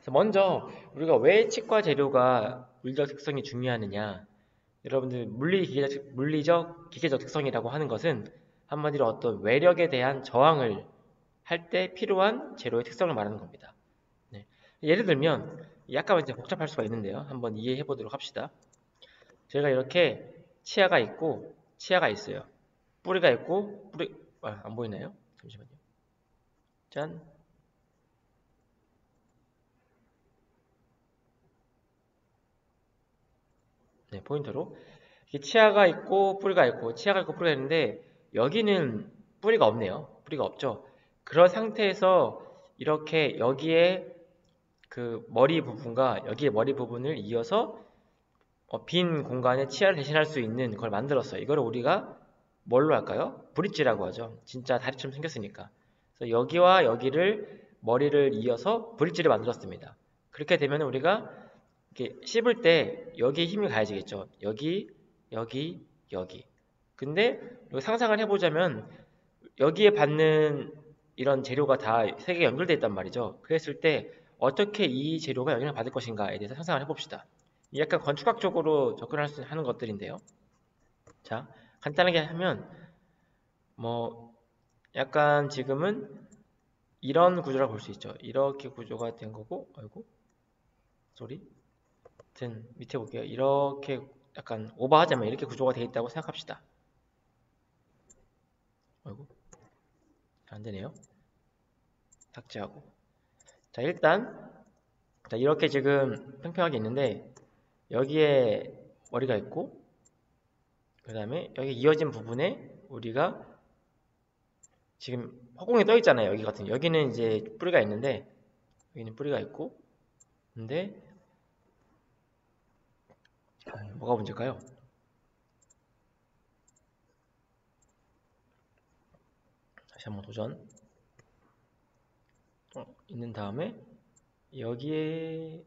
그래서 먼저 우리가 왜 치과 재료가 물리적 특성이 중요하느냐. 여러분들 물리적 기계적 특성이라고 하는 것은 한마디로 어떤 외력에 대한 저항을 할 때 필요한 재료의 특성을 말하는 겁니다. 네. 예를 들면 약간 이제 복잡할 수가 있는데요. 한번 이해해 보도록 합시다. 저희가 이렇게 치아가 있고 치아가 있어요. 뿌리가 있고 안 보이나요? 잠시만요. 짠. 네, 포인트로 이게 치아가 있고 뿌리가 있고 치아가 있고 뿌리가 있는데 여기는 뿌리가 없네요. 뿌리가 없죠. 그런 상태에서 이렇게 여기에 그 머리 부분과 여기에 머리 부분을 이어서 빈 공간에 치아를 대신할 수 있는 걸 만들었어요. 이거를 우리가 뭘로 할까요? 브릿지라고 하죠. 진짜 다리처럼 생겼으니까. 그래서 여기와 여기를 머리를 이어서 브릿지를 만들었습니다. 그렇게 되면 우리가 이렇게 씹을 때 여기에 힘이 가해지겠죠. 여기, 여기, 여기. 근데 상상을 해보자면 여기에 받는 이런 재료가 다 세 개가 연결되어 있단 말이죠. 그랬을 때 어떻게 이 재료가 영향을 받을 것인가에 대해서 상상을 해봅시다. 약간 건축학적으로 접근할 수 하는 것들인데요. 자, 간단하게 하면 뭐 약간 지금은 이런 구조라고 볼 수 있죠. 이렇게 구조가 된 거고, 아이고, 소리. 하여튼 밑에 볼게요. 이렇게 약간 오버하자면 이렇게 구조가 되어 있다고 생각합시다. 아이고, 안 되네요. 삭제하고. 자, 일단 자, 이렇게 지금 평평하게 있는데 여기에 머리가 있고 그 다음에 여기 이어진 부분에 우리가 지금 허공에 떠 있잖아요. 여기 같은 여기는 이제 뿌리가 있는데 여기는 뿌리가 있고 근데 뭐가 문제일까요? 다시 한번 도전. 있는 다음에 여기에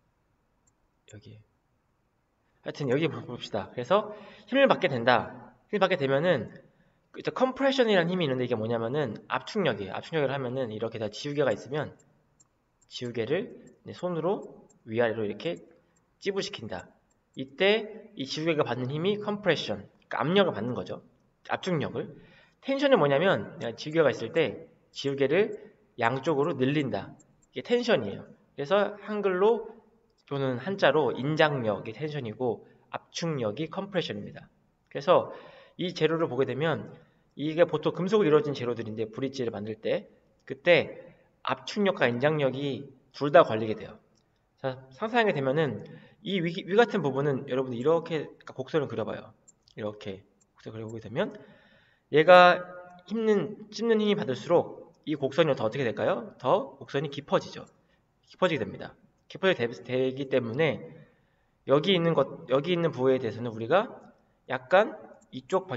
하여튼 여기 봅시다. 그래서 힘을 받게 된다. 힘을 받게 되면은 일단 컴프레션이라는 힘이 있는데 이게 뭐냐면은 압축력이에요. 압축력을 하면은 이렇게 다 지우개가 있으면 지우개를 손으로 위아래로 이렇게 찌부시킨다. 이때 이 지우개가 받는 힘이 컴프레션, 그러니까 압력을 받는 거죠. 압축력을. 텐션은 뭐냐면 내가 지우개가 있을 때 지우개를 양쪽으로 늘린다. 이게 텐션이에요. 그래서 한글로 또는 한자로 인장력이 텐션이고 압축력이 컴프레션입니다. 그래서 이 재료를 보게 되면 이게 보통 금속으로 이루어진 재료들인데 브릿지를 만들 때 그때 압축력과 인장력이 둘 다 걸리게 돼요. 자, 상상하게 되면은 이 위 같은 부분은 여러분들 이렇게 곡선을 그려봐요. 이렇게 곡선을 그려보게 되면 얘가 찝는 힘이 받을수록 이 곡선이 더 어떻게 될까요? 더 곡선이 깊어지죠. 깊어지게 됩니다. 깊어지게 되기 때문에 여기 있는 부위에 대해서는 우리가 약간 이쪽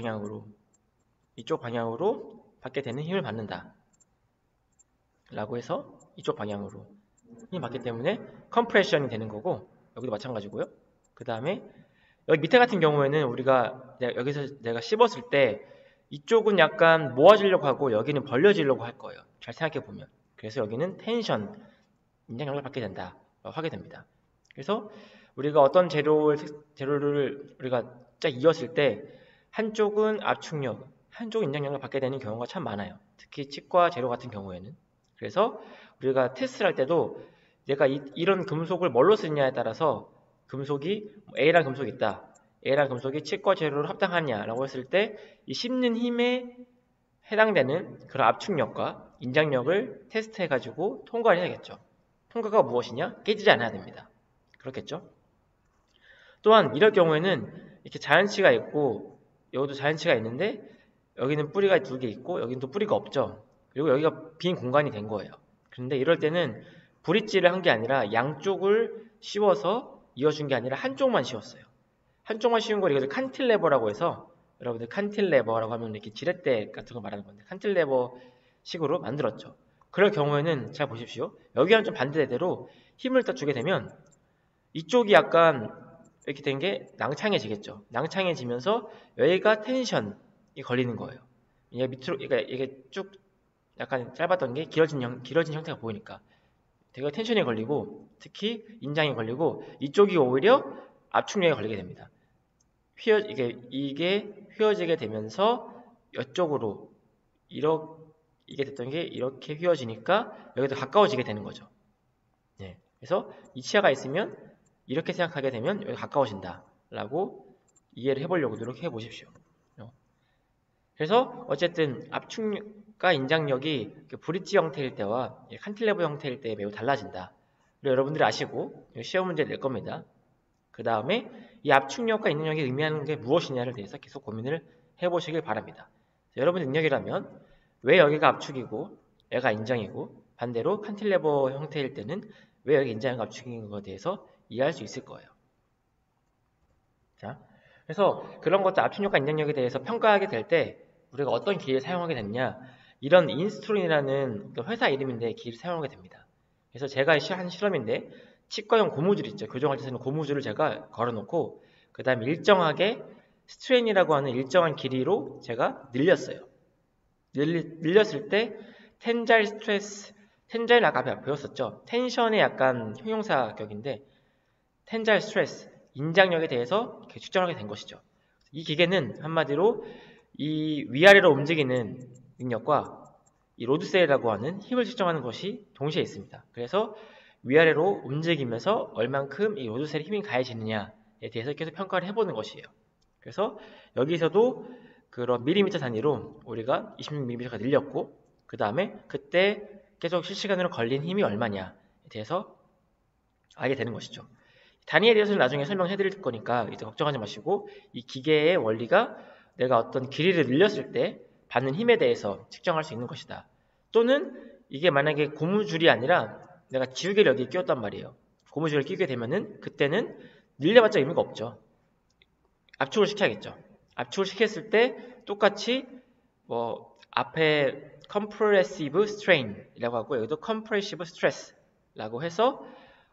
방향으로 받게 되는 힘을 받는다. 라고 해서 이쪽 방향으로 힘이 받기 때문에 컴프레션이 되는 거고 여기도 마찬가지고요. 그 다음에 여기 밑에 같은 경우에는 우리가 여기서 내가 씹었을 때 이쪽은 약간 모아지려고 하고 여기는 벌려지려고 할 거예요. 잘 생각해 보면. 그래서 여기는 텐션, 인장력을 받게 된다. 하게 됩니다. 그래서 우리가 어떤 재료를 우리가 쫙 이었을 때 한쪽은 압축력, 한쪽은 인장력을 받게 되는 경우가 참 많아요. 특히 치과 재료 같은 경우에는. 그래서 우리가 테스트를 할 때도 내가 이런 금속을 뭘로 쓰느냐에 따라서 금속이 A랑 금속이 있다. A랑 금속이 치과 재료로 합당하냐라고 했을 때 이 씹는 힘에 해당되는 그런 압축력과 인장력을 테스트해가지고 통과를 해야겠죠. 통과가 무엇이냐? 깨지지 않아야 됩니다. 그렇겠죠? 또한 이럴 경우에는 이렇게 자연치가 있고 여기도 자연치가 있는데 여기는 뿌리가 2개 있고 여기는 또 뿌리가 없죠. 그리고 여기가 빈 공간이 된 거예요. 그런데 이럴 때는 브릿지를 한 게 아니라 양쪽을 씌워서 이어준 게 아니라 한쪽만 씌웠어요. 한쪽만 씌운 걸 이것을 칸틸레버라고 해서 여러분들 칸틸레버라고 하면 이렇게 지렛대 같은 거 말하는 건데 칸틸레버 식으로 만들었죠. 그럴 경우에는 잘 보십시오. 여기랑 좀 반대대로 힘을 더 주게 되면 이쪽이 약간 이렇게 된 게 낭창해지겠죠. 낭창해지면서 여기가 텐션이 걸리는 거예요. 이게 밑으로 이게 쭉 약간 짧았던 게 길어진 형태가 보이니까 되게 텐션이 걸리고 특히 인장이 걸리고 이쪽이 오히려 압축력에 걸리게 됩니다. 이게 휘어지게 되면서 이쪽으로 이게 됐던 게 이렇게 휘어지니까 여기도 가까워지게 되는 거죠. 네. 그래서 이 치아가 있으면 이렇게 생각하게 되면 여기 가까워진다 라고 이해를 해보려고 노력해 보십시오. 그래서 어쨌든 압축과 인장력이 브릿지 형태일 때와 칸틸레버 형태일 때 매우 달라진다. 여러분들이 아시고 시험 문제 낼 겁니다. 그 다음에 이 압축력과 인장력이 의미하는 게 무엇이냐를 대해서 계속 고민을 해보시길 바랍니다. 여러분 능력이라면 왜 여기가 압축이고 얘가 인장이고 반대로 칸틸레버 형태일 때는 왜 여기 인장과 압축인 것에 대해서 이해할 수 있을 거예요. 자, 그래서 그런 것들 압축력과 인장력에 대해서 평가하게 될 때 우리가 어떤 기계를 사용하게 됐냐, 이런 인스트론이라는 회사 이름인데 기계를 사용하게 됩니다. 그래서 제가 한 실험인데 치과용 고무줄 있죠. 교정할 때 쓰는 고무줄을 제가 걸어놓고 그 다음에 일정하게 스트레인이라고 하는 일정한 길이로 제가 늘렸어요. 늘렸을 때 텐자일 스트레스, 텐자일 아까 배웠었죠. 텐션의 약간 형용사 격인데 텐자일 스트레스, 인장력에 대해서 측정하게 된 것이죠. 이 기계는 한마디로 이 위아래로 움직이는 능력과 이 로드셀이라고 하는 힘을 측정하는 것이 동시에 있습니다. 그래서 위아래로 움직이면서 얼만큼 이 로드셀의 힘이 가해지느냐에 대해서 계속 평가를 해보는 것이에요. 그래서 여기서도 그런 밀리미터 단위로 우리가 26mm가 늘렸고 그 다음에 그때 계속 실시간으로 걸린 힘이 얼마냐에 대해서 알게 되는 것이죠. 단위에 대해서는 나중에 설명해 드릴 거니까 이제 걱정하지 마시고 이 기계의 원리가 내가 어떤 길이를 늘렸을 때 받는 힘에 대해서 측정할 수 있는 것이다. 또는 이게 만약에 고무줄이 아니라 내가 지우개를 여기에 끼웠단 말이에요. 고무줄을 끼게 되면은 그때는 늘려봤자 의미가 없죠. 압축을 시켜야겠죠. 압축을 시켰을 때 똑같이 앞에 compressive strain이라고 하고 여기도 compressive stress라고 해서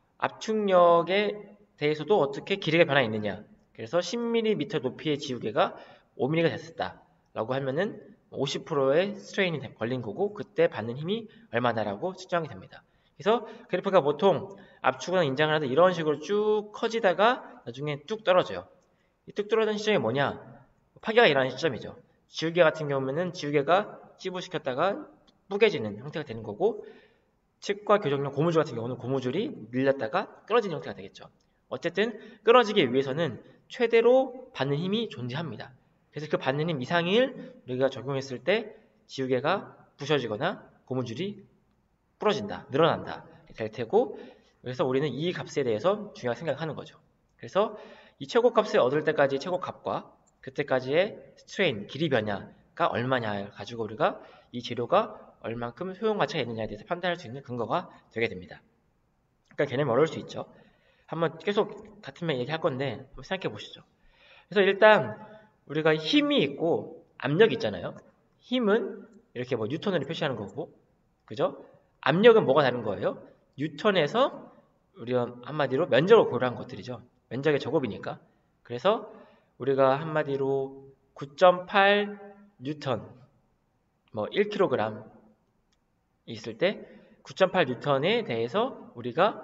압축력에 대해서도 어떻게 길이가 변화있느냐. 그래서 10mm 높이의 지우개가 5mm가 됐었다 라고 하면은 50%의 스트레인이 걸린 거고 그때 받는 힘이 얼마나라고 측정이 됩니다. 그래서 그래프가 보통 압축이나 인장을 하다 이런 식으로 쭉 커지다가 나중에 뚝 떨어져요. 이 뚝 떨어지는 시점이 뭐냐? 파괴가 일어나는 시점이죠. 지우개 같은 경우에는 지우개가 찌부시켰다가 뿌개지는 형태가 되는 거고 치과 교정용 고무줄 같은 경우는 고무줄이 밀렸다가 끊어지는 형태가 되겠죠. 어쨌든 끊어지기 위해서는 최대로 받는 힘이 존재합니다. 그래서 그 받는 힘 이상을 우리가 적용했을 때 지우개가 부셔지거나 고무줄이 부러진다, 늘어난다 될 테고 그래서 우리는 이 값에 대해서 중요하게 생각하는 거죠. 그래서 이 최고값을 얻을 때까지 최고값과 그때까지의 스트레인, 길이 변화가 얼마냐를 가지고 우리가 이 재료가 얼만큼 효용 가치가 있느냐에 대해서 판단할 수 있는 근거가 되게 됩니다. 그러니까 개념이 어려울 수 있죠. 한번 계속 같은 말 얘기할 건데 한번 생각해 보시죠. 그래서 일단 우리가 힘이 있고 압력이 있잖아요. 힘은 이렇게 뉴턴으로 표시하는 거고, 그죠? 압력은 뭐가 다른 거예요? 뉴턴에서 우리가 한마디로 면적을 고려한 것들이죠. 면적의 제곱이니까. 그래서 우리가 한마디로 9.8 뉴턴, 1kg 있을 때 9.8 뉴턴에 대해서 우리가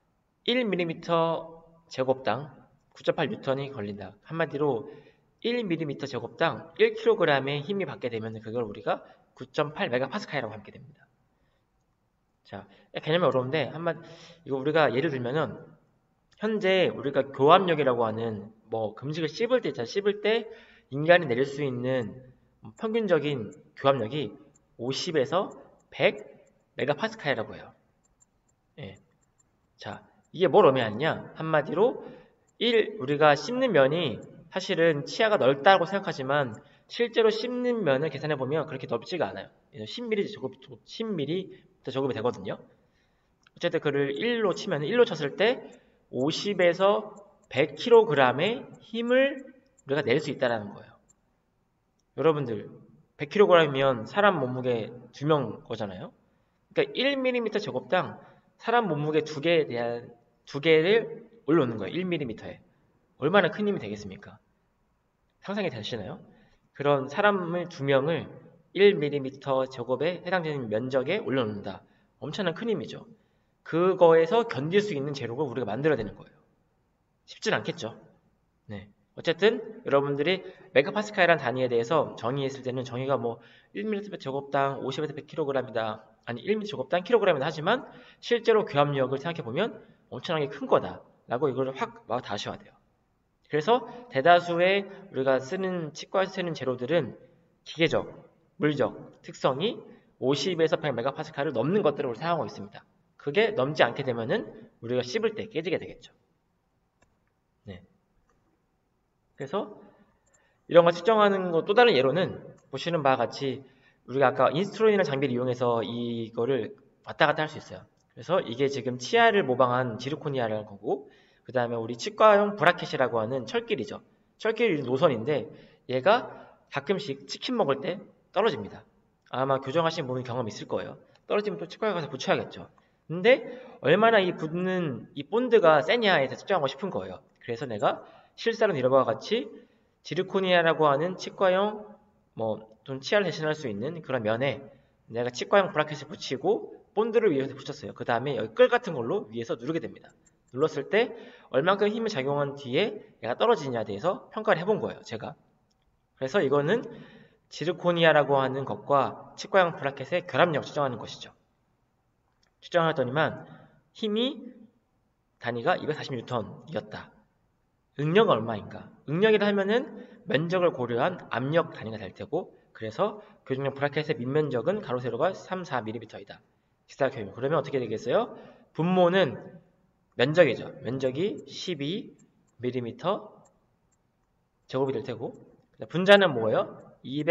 1mm 제곱당 9.8 뉴턴이 걸린다. 한마디로 1mm 제곱당 1kg의 힘이 받게 되면 그걸 우리가 9.8 메가파스칼이라고 하게 됩니다. 자, 개념이 어려운데 이거 우리가 예를 들면은 현재 우리가 교합력이라고 하는 금식을 씹을 때 인간이 내릴 수 있는 평균적인 교합력이 50에서 100 메가파스칼이라고 해요. 예. 자, 이게 뭘 의미하느냐? 한마디로 우리가 씹는 면이 사실은 치아가 넓다고 생각하지만 실제로 씹는 면을 계산해 보면 그렇게 넓지가 않아요. 10mm 제곱이 되거든요. 어쨌든 그를 1로 치면 1로 쳤을 때 50에서 100kg의 힘을 우리가 낼 수 있다는 거예요. 여러분들 100kg이면 사람 몸무게 2명 거잖아요. 그러니까 1mm 제곱당 사람 몸무게 2개를 올려놓는 거예요. 1mm에. 얼마나 큰 힘이 되겠습니까? 상상이 되시나요? 그런 사람을 2명을 1mm 제곱에 해당되는 면적에 올려놓는다. 엄청난 큰 힘이죠. 그거에서 견딜 수 있는 재료를 우리가 만들어야 되는 거예요. 쉽진 않겠죠. 네. 어쨌든 여러분들이 메가파스칼이라는 단위에 대해서 정의했을 때는 정의가 뭐 1mm 제곱당 50에서 100kg이다. 아니 1mm 제곱당 kg이다 하지만 실제로 교합력을 생각해보면 엄청나게 큰 거다. 라고 이걸 확 다셔야 돼요. 그래서 대다수의 우리가 쓰는 치과에서 쓰는 재료들은 기계적, 물적 특성이 50에서 100메가파스칼을 넘는 것들을 사용하고 있습니다. 그게 넘지 않게 되면은 우리가 씹을 때 깨지게 되겠죠. 네. 그래서 이런 걸 측정하는 거 또 다른 예로는 보시는 바와 같이 우리가 아까 인스트루멘이라는 장비를 이용해서 이거를 왔다 갔다 할 수 있어요. 그래서 이게 지금 치아를 모방한 지르코니아라는 거고 그 다음에 우리 치과용 브라켓이라고 하는 철길이죠. 철길 노선인데 얘가 가끔씩 치킨 먹을 때 떨어집니다. 아마 교정하신 분이 경험 있을 거예요. 떨어지면 또 치과에 가서 붙여야겠죠. 근데 얼마나 이 붙는 이 본드가 세냐에 대해서 측정하고 싶은 거예요. 그래서 내가 실사로 이런 바와 같이 지르코니아라고 하는 치과용 좀 치아를 대신할 수 있는 그런 면에 내가 치과용 브라켓을 붙이고 본드를 위에서 붙였어요. 그 다음에 여기 끌 같은 걸로 위에서 누르게 됩니다. 눌렀을 때 얼만큼 힘을 작용한 뒤에 얘가 떨어지냐에 대해서 평가를 해본 거예요. 제가. 그래서 이거는 지르코니아라고 하는 것과 치과용 브라켓의 결합력 측정하는 것이죠. 측정하더니만 힘이 단위가 240N이었다. 응력은 얼마인가? 응력이라 하면은 면적을 고려한 압력 단위가 될 테고 그래서 교정용 브라켓의 밑면적은 가로 세로가 3, 4mm이다. 직사각형이면 그러면 어떻게 되겠어요? 분모는 면적이죠. 면적이 12mm 제곱이 될 테고 분자는 뭐예요?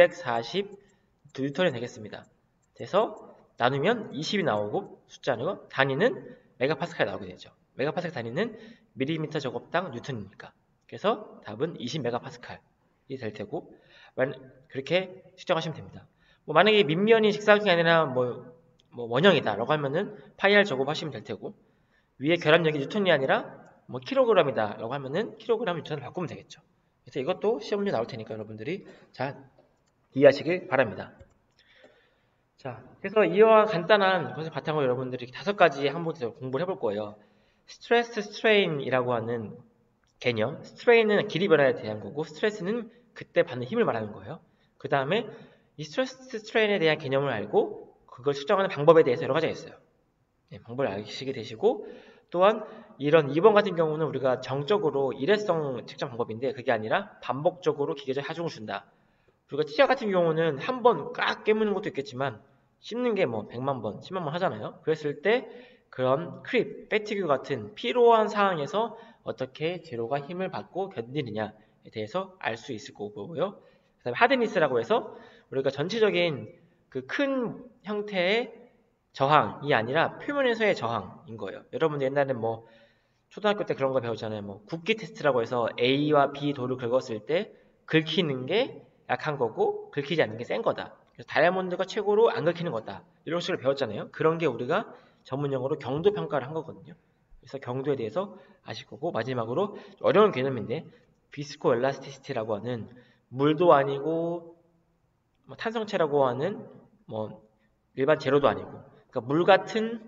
240N이 되겠습니다. 그래서 나누면 20이 나오고 숫자는 단위는 메가파스칼이 나오게 되죠. 메가파스칼 단위는 밀리미터 제곱당 뉴턴이니까. 그래서 답은 20메가파스칼이 될 테고 그렇게 측정하시면 됩니다. 만약에 밑면이 직사각형이 아니라 원형이다라고 하면은 파이R 제곱하시면 될 테고 위에 결합력이 뉴턴이 아니라 킬로그램이다라고 하면은 킬로그램 뉴턴을 바꾸면 되겠죠. 그래서 이것도 시험 문제 나올 테니까 여러분들이 잘 이해하시길 바랍니다. 자, 그래서 이와 간단한 것을 바탕으로 여러분들이 5가지 한번 더 공부를 해볼 거예요. 스트레스 스트레인이라고 하는 개념, 스트레인은 길이 변화에 대한 거고 스트레스는 그때 받는 힘을 말하는 거예요. 그 다음에 이 스트레스 스트레인에 대한 개념을 알고 그걸 측정하는 방법에 대해서 여러 가지가 있어요. 네, 방법을 아시게 되시고 또한 이런 2번 같은 경우는 우리가 정적으로 일회성 측정 방법인데 그게 아니라 반복적으로 기계적 하중을 준다. 우리가 치아 같은 경우는 한 번 꽉 깨무는 것도 있겠지만 씹는 게 100만 번, 10만 번 하잖아요. 그랬을 때 그런 크립, 패티규 같은 필요한 상황에서 어떻게 재료가 힘을 받고 견디느냐에 대해서 알 수 있을 거고요. 그 다음에 하드니스라고 해서 우리가 전체적인 그 큰 형태의 저항이 아니라 표면에서의 저항인 거예요. 여러분들 옛날에 초등학교 때 그런 거 배우잖아요. 굵기 테스트라고 해서 A와 B 돌을 긁었을 때 긁히는 게 약한 거고 긁히지 않는 게 센 거다. 그래서 다이아몬드가 최고로 안 긁히는 거다. 이런 식으로 배웠잖아요. 그런 게 우리가 전문용어로 경도 평가를 한 거거든요. 그래서 경도에 대해서 아실 거고 마지막으로 어려운 개념인데 비스코 엘라스티시티라고 하는 물도 아니고 탄성체라고 하는 일반 재료도 아니고 그러니까 물 같은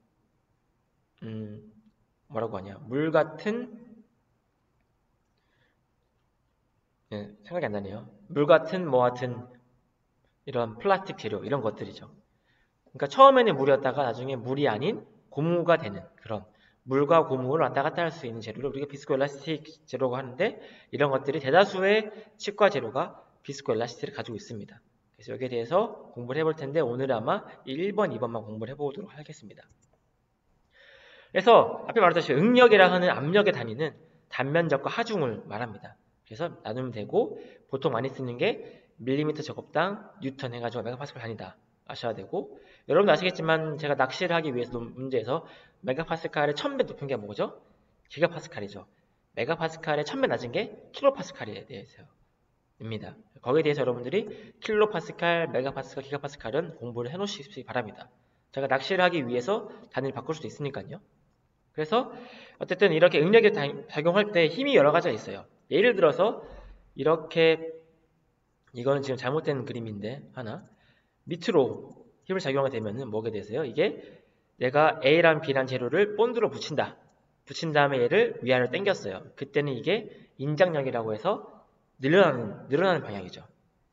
뭐라고 하냐 물 같은 생각이 안 나네요. 물 같은 하여튼 이런 플라스틱 재료 이런 것들이죠. 그러니까 처음에는 물이었다가 나중에 물이 아닌 고무가 되는 그런 물과 고무를 왔다 갔다 할 수 있는 재료를 우리가 비스코엘라스틱 재료라고 하는데 이런 것들이 대다수의 치과 재료가 비스코엘라스틱을 가지고 있습니다. 그래서 여기에 대해서 공부를 해볼 텐데 오늘은 아마 1번, 2번만 공부를 해보도록 하겠습니다. 그래서 앞에 말했듯이 응력이라 하는 압력의 단위는 단면적과 하중을 말합니다. 그래서 나누면 되고 보통 많이 쓰는 게 밀리미터 제곱당 뉴턴 해가지고 메가파스칼 단위다 아셔야 되고 여러분 아시겠지만 제가 낚시를 하기 위해서 문제에서 메가파스칼의 1000배 높은 게 뭐죠? 기가파스칼이죠. 메가파스칼의 1000배 낮은 게 킬로파스칼에 대해서입니다. 거기에 대해서 여러분들이 킬로파스칼, 메가파스칼, 기가파스칼은 공부를 해놓으시기 바랍니다. 제가 낚시를 하기 위해서 단위를 바꿀 수도 있으니까요. 그래서 어쨌든 이렇게 응력이 작용할 때 힘이 여러 가지가 있어요. 예를 들어서 이렇게 이거는 지금 잘못된 그림인데 하나 밑으로 힘을 작용하게 되면은 뭐게 되세요? 이게 내가 A랑 B란 재료를 본드로 붙인다. 붙인 다음에 얘를 위아래로 당겼어요. 그때는 이게 인장력이라고 해서 늘어나는 방향이죠.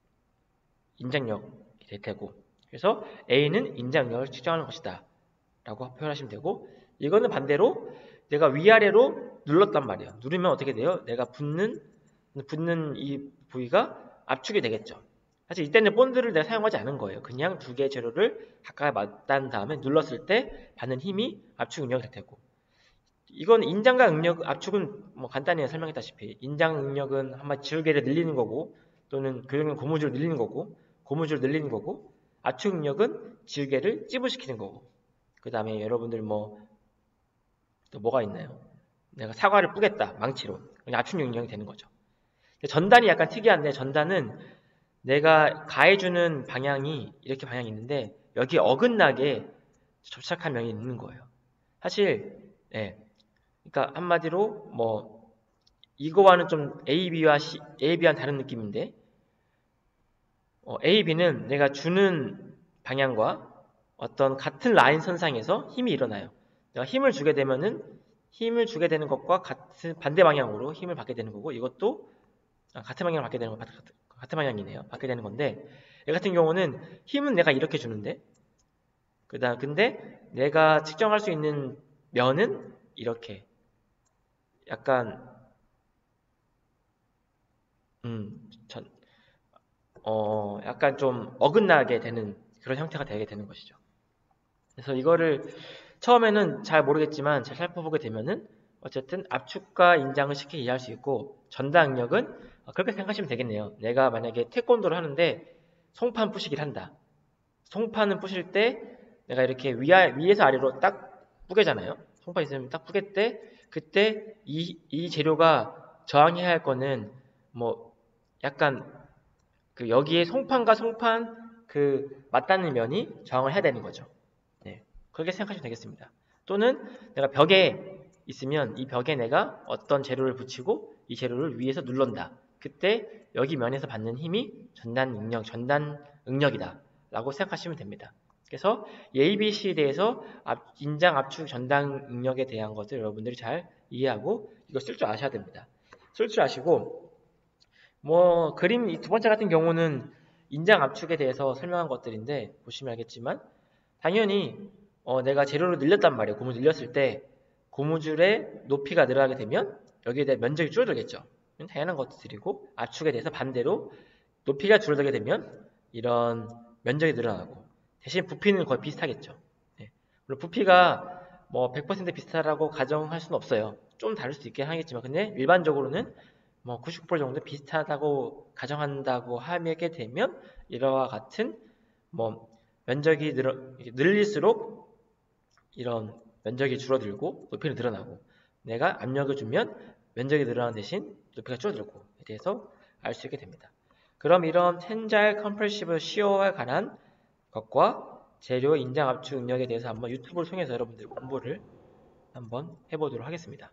인장력이 될 테고. 그래서 A는 인장력을 측정하는 것이다. 라고 표현하시면 되고, 이거는 반대로 내가 위아래로 눌렀단 말이에요. 누르면 어떻게 돼요? 내가 붙는 이 부위가 압축이 되겠죠. 사실 이때는 본드를 내가 사용하지 않은 거예요. 그냥 두 개의 재료를 가까이 맞닿은 다음에 눌렀을 때 받는 힘이 압축 응력이 될 테고, 이건 인장과 응력, 압축은 뭐 간단히 설명했다시피 인장 응력은 한마디 지우개를 늘리는 거고, 또는 교정용 고무줄을 늘리는 거고, 고무줄을 늘리는 거고, 압축 응력은 지우개를 찌부시키는 거고. 그 다음에 여러분들 또 뭐가 있나요? 내가 사과를 뿌겠다, 망치로. 압축 응력이 되는 거죠. 전단이 약간 특이한데, 전단은 내가 가해주는 방향이 이렇게 방향이 있는데 여기 어긋나게 접착한 면이 있는 거예요. 사실 그러니까 한마디로 이거와는 좀 A, B와는 다른 느낌인데, A, B는 내가 주는 방향과 어떤 같은 라인 선상에서 힘이 일어나요. 내가 힘을 주게 되는 것과 같은 반대 방향으로 힘을 받게 되는 거고, 이것도 같은 방향을 받게 되는 거 같은 방향이네요. 받게 되는 건데, 얘 같은 경우는 힘은 내가 이렇게 주는데, 근데 내가 측정할 수 있는 면은 이렇게 약간 약간 좀 어긋나게 되는 그런 형태가 되게 되는 것이죠. 그래서 이거를 처음에는 잘 모르겠지만 잘 살펴보게 되면은 어쨌든 압축과 인장을 쉽게 이해할 수 있고, 전단 응력은 그렇게 생각하시면 되겠네요. 내가 만약에 태권도를 하는데 송판 부시기를 한다. 송판은 부실 때 내가 이렇게 위에서 아래로 딱 뿌개잖아요. 송판 있으면 딱 뿌갤 때 그때 이 재료가 저항해야 할 거는 약간 여기에 송판과 송판 맞닿는 면이 저항을 해야 되는 거죠. 네, 그렇게 생각하시면 되겠습니다. 또는 내가 벽에 있으면 이 벽에 내가 어떤 재료를 붙이고 이 재료를 위에서 눌른다. 그때 여기 면에서 받는 힘이 전단 응력이다 라고 생각하시면 됩니다. 그래서 ABC에 대해서 인장, 압축, 전단 응력에 대한 것을 여러분들이 잘 이해하고 이거 쓸 줄 아셔야 됩니다. 쓸 줄 아시고, 그림 이 두 번째 같은 경우는 인장 압축에 대해서 설명한 것들인데, 보시면 알겠지만 당연히 내가 재료를 늘렸단 말이에요. 고무줄 늘렸을 때 고무줄의 높이가 늘어나게 되면 여기에 대한 면적이 줄어들겠죠. 당연한 것들이고, 압축에 대해서 반대로 높이가 줄어들게 되면 이런 면적이 늘어나고, 대신 부피는 거의 비슷하겠죠. 네. 물론 부피가 100% 비슷하다고 가정할 수는 없어요. 좀 다를 수도 있긴 하겠지만, 근데 일반적으로는 99% 정도 비슷하다고 가정한다고 하게 되면 이와 같은 면적이 늘릴수록 이런 면적이 줄어들고 높이는 늘어나고, 내가 압력을 주면 면적이 늘어나는 대신 높이가 줄어들고 에 대해서 알 수 있게 됩니다. 그럼 이런 텐자일 컴프레시브 시어에 관한 것과 재료 인장 압축 응력에 대해서 한번 유튜브를 통해서 여러분들 공부를 한번 해보도록 하겠습니다.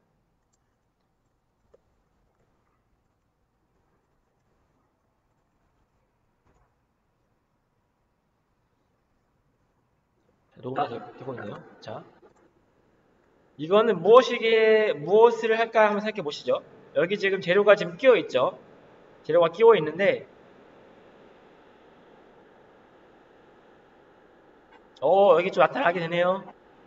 녹음이 되고 있네요. 자, 이거는 무엇을 할까 한번 생각해 보시죠. 여기 지금 재료가 지금 끼워 있죠. 재료가 끼워 있는데, 여기 좀 나타나게 되네요.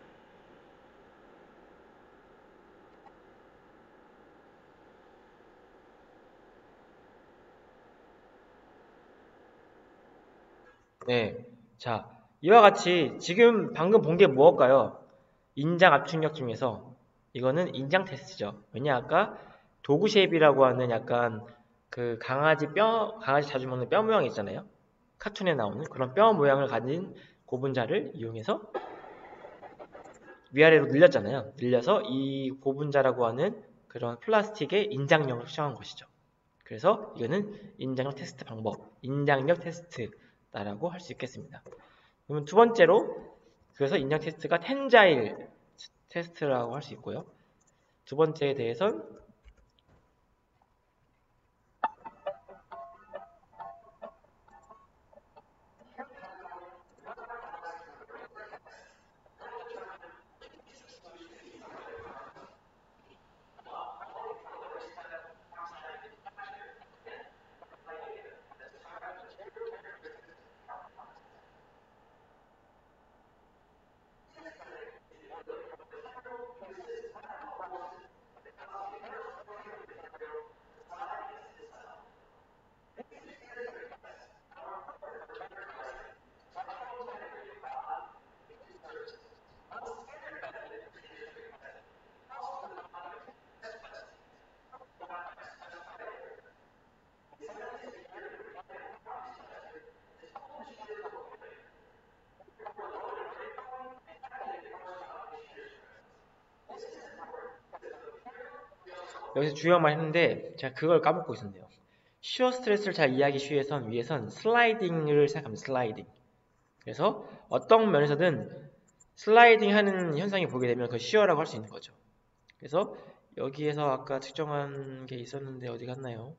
네. 자, 이와 같이 지금 방금 본 게 무엇일까요? 인장 압축력 중에서 이거는 인장 테스트죠. 왜냐, 아까 도구 쉐입이라고 하는 약간 강아지 자주 먹는 뼈 모양 있잖아요. 카툰에 나오는 그런 뼈 모양을 가진 고분자를 이용해서 위아래로 늘렸잖아요. 늘려서 이 고분자라고 하는 그런 플라스틱의 인장력을 측정한 것이죠. 그래서 이거는 인장력 테스트 방법, 인장력 테스트다라고 할 수 있겠습니다. 그러면 두 번째로, 그래서 인장 테스트가 텐자일 테스트라고 할 수 있고요. 두 번째에 대해서는 여기서 중요한 말 했는데 제가 그걸 까먹고 있었네요. 시어 스트레스를 잘 이해하기 위해선 슬라이딩을 생각합니다. 슬라이딩. 그래서 어떤 면에서든 슬라이딩 하는 현상이 보게 되면 그걸 시어라고 할 수 있는 거죠. 그래서 여기에서 아까 측정한 게 있었는데 어디 갔나요?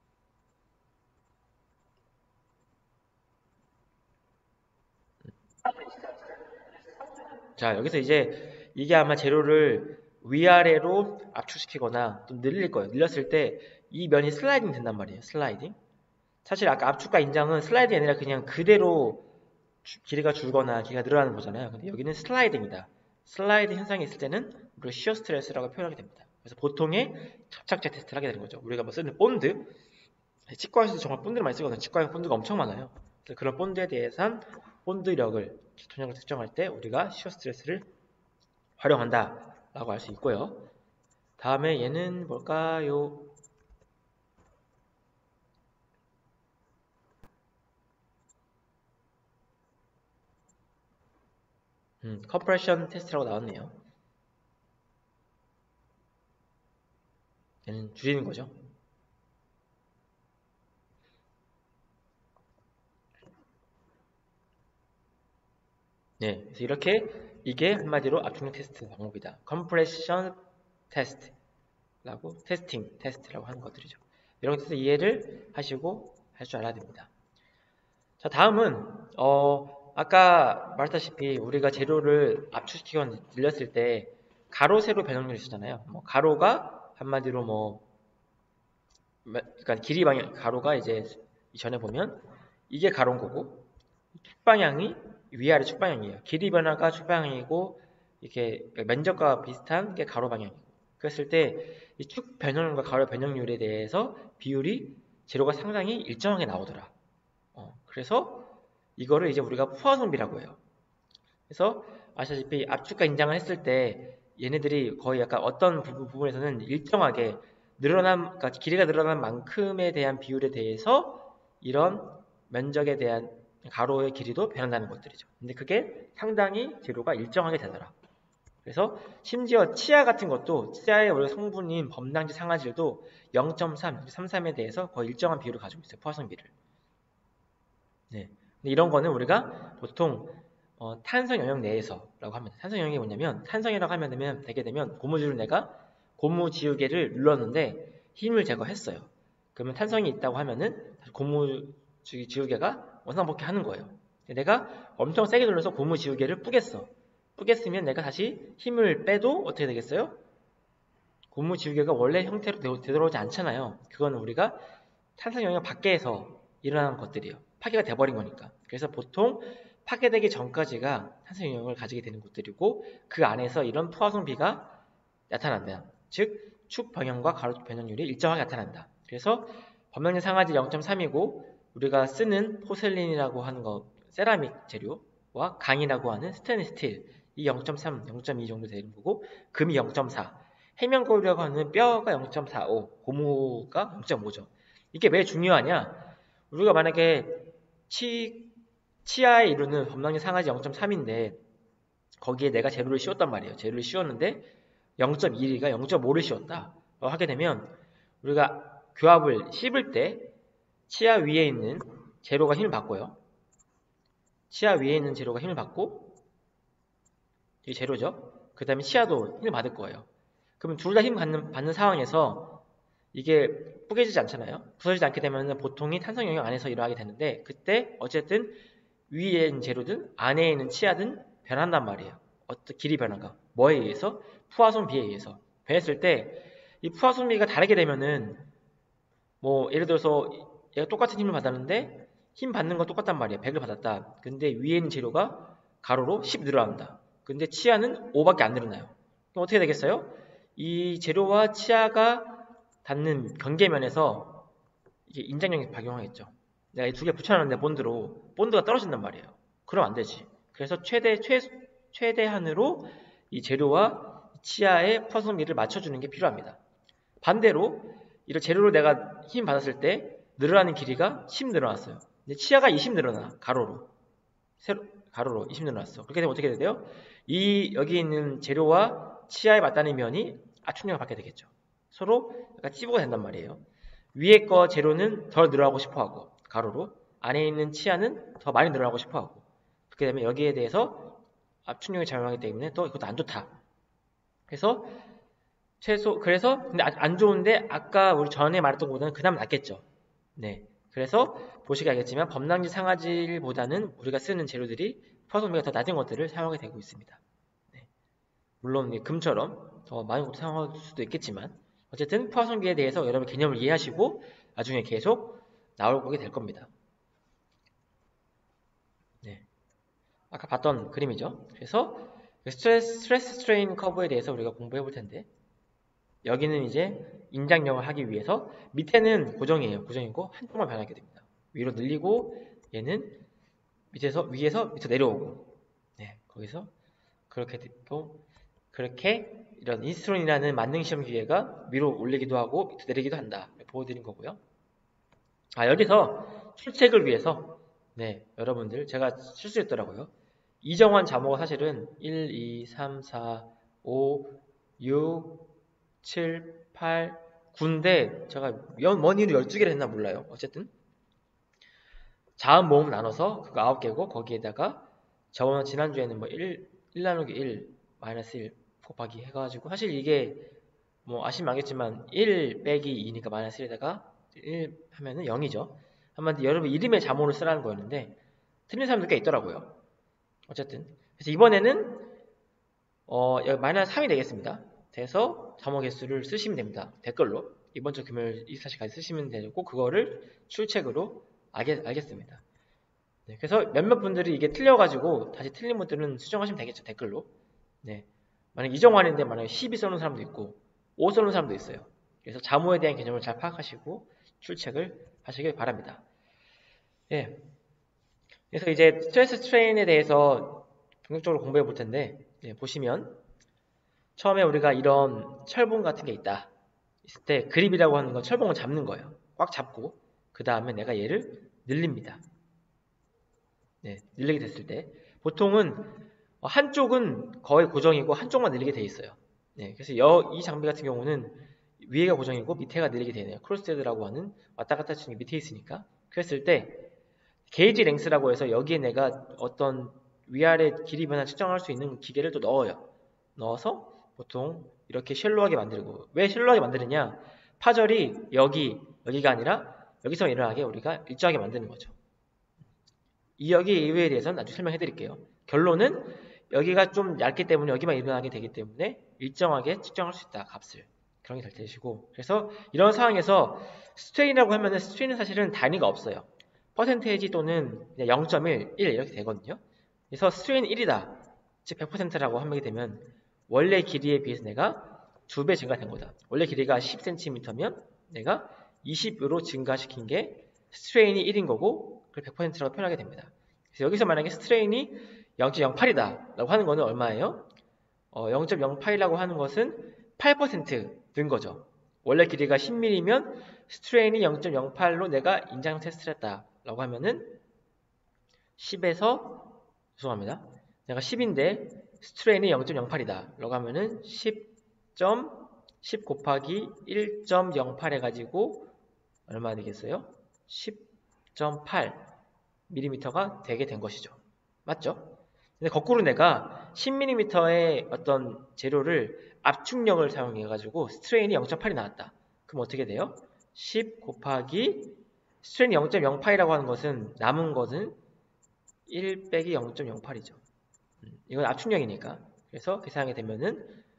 자, 여기서 이제 이게 아마 재료를 위아래로 압축시키거나 또 늘릴 거예요. 늘렸을 때 이 면이 슬라이딩 된단 말이에요. 슬라이딩. 사실 아까 압축과 인장은 슬라이딩이 아니라 그냥 그대로 길이가 줄거나 길이가 늘어나는 거잖아요. 근데 여기는 슬라이딩이다. 슬라이딩 현상이 있을 때는 우리가 시어 스트레스라고 표현하게 됩니다. 그래서 보통의 접착제 테스트를 하게 되는 거죠. 우리가 뭐 쓰는 본드, 치과에서도 정말 본드를 많이 쓰거든요. 치과에 본드가 엄청 많아요. 그래서 그런 본드에 대해선 본드력을, 기토력을 특정할 때 우리가 시어 스트레스를 활용한다 라고 할 수 있고요. 다음에 얘는 뭘까요? 컴프레션 테스트라고 나왔네요. 얘는 줄이는 거죠. 네, 그래서 이렇게 이게 한마디로 압축력 테스트 방법이다. 컴프레션 테스트라고 테스팅 테스트라고 하는 것들이죠. 이런 것에서 이해를 하시고 할 줄 알아야 됩니다. 자, 다음은 아까 말했다시피 우리가 재료를 압축시키거나 늘렸을 때 가로 세로 변형률이 있었잖아요. 뭐 가로가 한마디로 그러니까 길이 방향 가로가 이제 이전에 보면 이게 가로인 거고 축방향이 위아래 축방향이에요. 길이 변화가 축방향이고 이렇게 면적과 비슷한 게 가로 방향이고 그랬을 때 이 축 변형률과 가로 변형률에 대해서 비율이 재료가 상당히 일정하게 나오더라. 그래서 이거를 이제 우리가 포화성비라고 해요. 그래서 아시다시피 압축과 인장을 했을 때 얘네들이 거의 약간 어떤 부분에서는 일정하게 그러니까 길이가 늘어난 만큼에 대한 비율에 대해서 이런 면적에 대한 가로의 길이도 변한다는 것들이죠. 근데 그게 상당히 재료가 일정하게 되더라. 그래서 심지어 치아 같은 것도 치아의 원래 성분인 범랑질 상아질도 0.3, 33에 대해서 거의 일정한 비율을 가지고 있어요. 포화성비를. 네. 근데 이런 거는 우리가 보통 탄성 영역 내에서라고 합니다. 탄성 영역이 뭐냐면 탄성이라고 하면 되게 되면 고무줄을 내가 고무 지우개를 눌렀는데 힘을 제거했어요. 그러면 탄성이 있다고 하면은 고무 지우개가 원상복귀 하는 거예요. 내가 엄청 세게 눌러서 고무 지우개를 뿌겠어. 뿌겠으면 내가 다시 힘을 빼도 어떻게 되겠어요? 고무 지우개가 원래 형태로 되돌아오지 않잖아요. 그거는 우리가 탄성 영역 밖에서 일어나는 것들이에요. 파괴가 돼버린 거니까. 그래서 보통 파괴되기 전까지가 탄성 영역을 가지게 되는 곳들이고 그 안에서 이런 포화성비가 나타난다. 즉, 축 변형과 가로 변형률이 일정하게 나타난다. 그래서 범용력 상하지 0.3이고 우리가 쓰는 포셀린이라고 하는 거, 세라믹 재료와 강이라고 하는 스테인리스 스틸 이 0.3, 0.2 정도 되는 거고 금이 0.4, 해면골이라고 하는 뼈가 0.45, 고무가 0.5죠. 이게 왜 중요하냐? 우리가 만약에 치아에 이루는 범랑력 상하지 0.3인데 거기에 내가 재료를 씌웠단 말이에요. 재료를 씌웠는데 0.1이가 0.5를 씌웠다. 하게 되면 우리가 교합을 씹을 때 치아 위에 있는 재료가 힘을 받고요. 치아 위에 있는 재료가 힘을 받고 이게 재료죠. 그 다음에 치아도 힘을 받을 거예요. 그러면 둘 다 힘 받는 상황에서 이게 뿌개지지 않잖아요. 부서지지 않게 되면 보통이 탄성 영역 안에서 일어나게 되는데 그때 어쨌든 위에 있는 재료든 안에 있는 치아든 변한단 말이에요. 어떤 길이 변화가 뭐에 의해서? 포화성비에 의해서 변했을 때 이 포화성비가 다르게 되면은 뭐 예를 들어서 얘가 똑같은 힘을 받았는데 힘 받는 건 똑같단 말이에요. 100을 받았다. 근데 위에 있는 재료가 가로로 10 늘어난다. 근데 치아는 5밖에 안 늘어나요. 그럼 어떻게 되겠어요? 이 재료와 치아가 닿는 경계면에서 이게 인장력이 작용하겠죠. 내가 이 두 개 붙여놨는데 본드가 떨어진단 말이에요. 그럼 안 되지. 그래서 최대한으로 이 재료와 치아의 포성비를 맞춰주는 게 필요합니다. 반대로 이런 재료를 내가 힘 받았을 때 늘어나는 길이가 10 늘어났어요. 근데 치아가 20 늘어나 가로로 가로로 20 늘어났어. 그렇게 되면 어떻게 돼요? 이 여기 있는 재료와 치아에 맞닿는 면이 압축력을 받게 되겠죠. 서로 약간 찌부가 된단 말이에요. 위에 거 재료는 덜 늘어나고 싶어하고 가로로 안에 있는 치아는 더 많이 늘어나고 싶어하고 그렇게 되면 여기에 대해서 압축력이 작용하기 때문에 또 이것도 안 좋다. 그래서 그래서 근데 안 좋은데 아까 우리 전에 말했던 것보다는 그나마 낫겠죠. 네. 그래서 보시기 알겠지만 범랑지 상아질보다는 우리가 쓰는 재료들이 포화성비가 더 낮은 것들을 사용하게 되고 있습니다. 네. 물론 금처럼 더 많은 것도 사용할 수도 있겠지만 어쨌든 포화성비에 대해서 여러분 개념을 이해하시고 나중에 계속 나오게 될 겁니다. 네. 아까 봤던 그림이죠. 그래서 스트레스 스트레인 커브에 대해서 우리가 공부해 볼 텐데 여기는 이제 인장력을 하기 위해서 밑에는 고정이에요. 고정이고 한쪽만 변하게 됩니다. 위로 늘리고 얘는 위에서 밑으로 내려오고 네, 거기서 그렇게 됐고 그렇게 이런 인스트론이라는 만능 시험 기계가 위로 올리기도 하고 밑으로 내리기도 한다. 보여드린 거고요. 여기서 출첵을 위해서 네, 여러분들 제가 실수했더라고요. 이정환 자모가 사실은 1, 2, 3, 4, 5, 6, 7, 8, 9인데 제가 뭔 이유로 12개를 했나 몰라요. 어쨌든 자음 모음 나눠서 그거 9개고 거기에다가 저번 지난주에는 뭐 1 나누기 1 마이너스 1 곱하기 해가지고 사실 이게 뭐 아시면 알겠지만 1 빼기 2니까 마이너스 1에다가 1 하면은 0이죠. 한마디로 여러분 이름의 자모를 쓰라는 거였는데 틀린 사람들 꽤 있더라고요. 어쨌든 그래서 이번에는 여기 마이너스 3이 되겠습니다. 돼서 자모 개수를 쓰시면 됩니다. 댓글로 이번 주 금요일 24시까지 쓰시면 되고 그거를 출첵으로 알겠습니다. 네, 그래서 몇몇 분들이 이게 틀려가지고 다시 틀린 분들은 수정하시면 되겠죠. 댓글로. 네, 만약 이정환인데 만약에 12 써놓은 사람도 있고 5 써놓은 사람도 있어요. 그래서 자모에 대한 개념을 잘 파악하시고 출첵을 하시길 바랍니다. 예. 그래서 이제 스트레스 스트레인에 대해서 본격적으로 공부해 볼 텐데 보시면 처음에 우리가 이런 철봉 같은 게 있다. 있을 때 그립이라고 하는 건 철봉을 잡는 거예요. 꽉 잡고 그 다음에 내가 얘를 늘립니다. 네, 늘리게 됐을 때 보통은 한쪽은 거의 고정이고 한쪽만 늘리게 돼 있어요. 네, 그래서 이 장비 같은 경우는 위에가 고정이고 밑에가 늘리게 되네요. 크로스헤드라고 하는 왔다 갔다 치는 게 밑에 있으니까 그랬을 때 게이지 랭스라고 해서 여기에 내가 어떤 위아래 길이 변화 측정할 수 있는 기계를 또 넣어요. 넣어서 보통 이렇게 쉘로하게 만들고 왜 쉘로하게 만드느냐 파절이 여기가 아니라 여기서 일어나게 우리가 일정하게 만드는 거죠. 여기 이유에 대해서는 나중에 설명해 드릴게요. 결론은 여기가 좀 얇기 때문에 여기만 일어나게 되기 때문에 일정하게 측정할 수 있다 값을 그런 게 될 것이고 그래서 이런 상황에서 스트레인이라고 하면은 스트레인은 사실은 단위가 없어요. 퍼센테이지 또는 0.1, 1 이렇게 되거든요. 그래서 스트레인 1이다 즉 100%라고 하게 되면 원래 길이에 비해서 내가 2배 증가된 거다. 원래 길이가 10cm면 내가 20으로 증가시킨 게 스트레인이 1인 거고 그걸 100%라고 표현하게 됩니다. 그래서 여기서 만약에 스트레인이 0.08이다 라고 하는 거는 얼마예요? 0.08이라고 하는 것은 8%는 거죠. 원래 길이가 10mm면 스트레인이 0.08로 내가 인장 테스트를 했다 라고 하면은 10에서 죄송합니다. 내가 10인데 스트레인이 0.08이다 라고 하면은 10 곱하기 1.08 해가지고 얼마 되겠어요? 10.8mm가 되게 된 것이죠. 맞죠? 근데 거꾸로 내가 10mm의 어떤 재료를 압축력을 사용해가지고 스트레인이 0.8이 나왔다. 그럼 어떻게 돼요? 10 곱하기 스트레인이 0.08이라고 하는 것은 남은 것은 1 빼기 0.08이죠. 이건 압축력이니까. 그래서 계산하게 되면은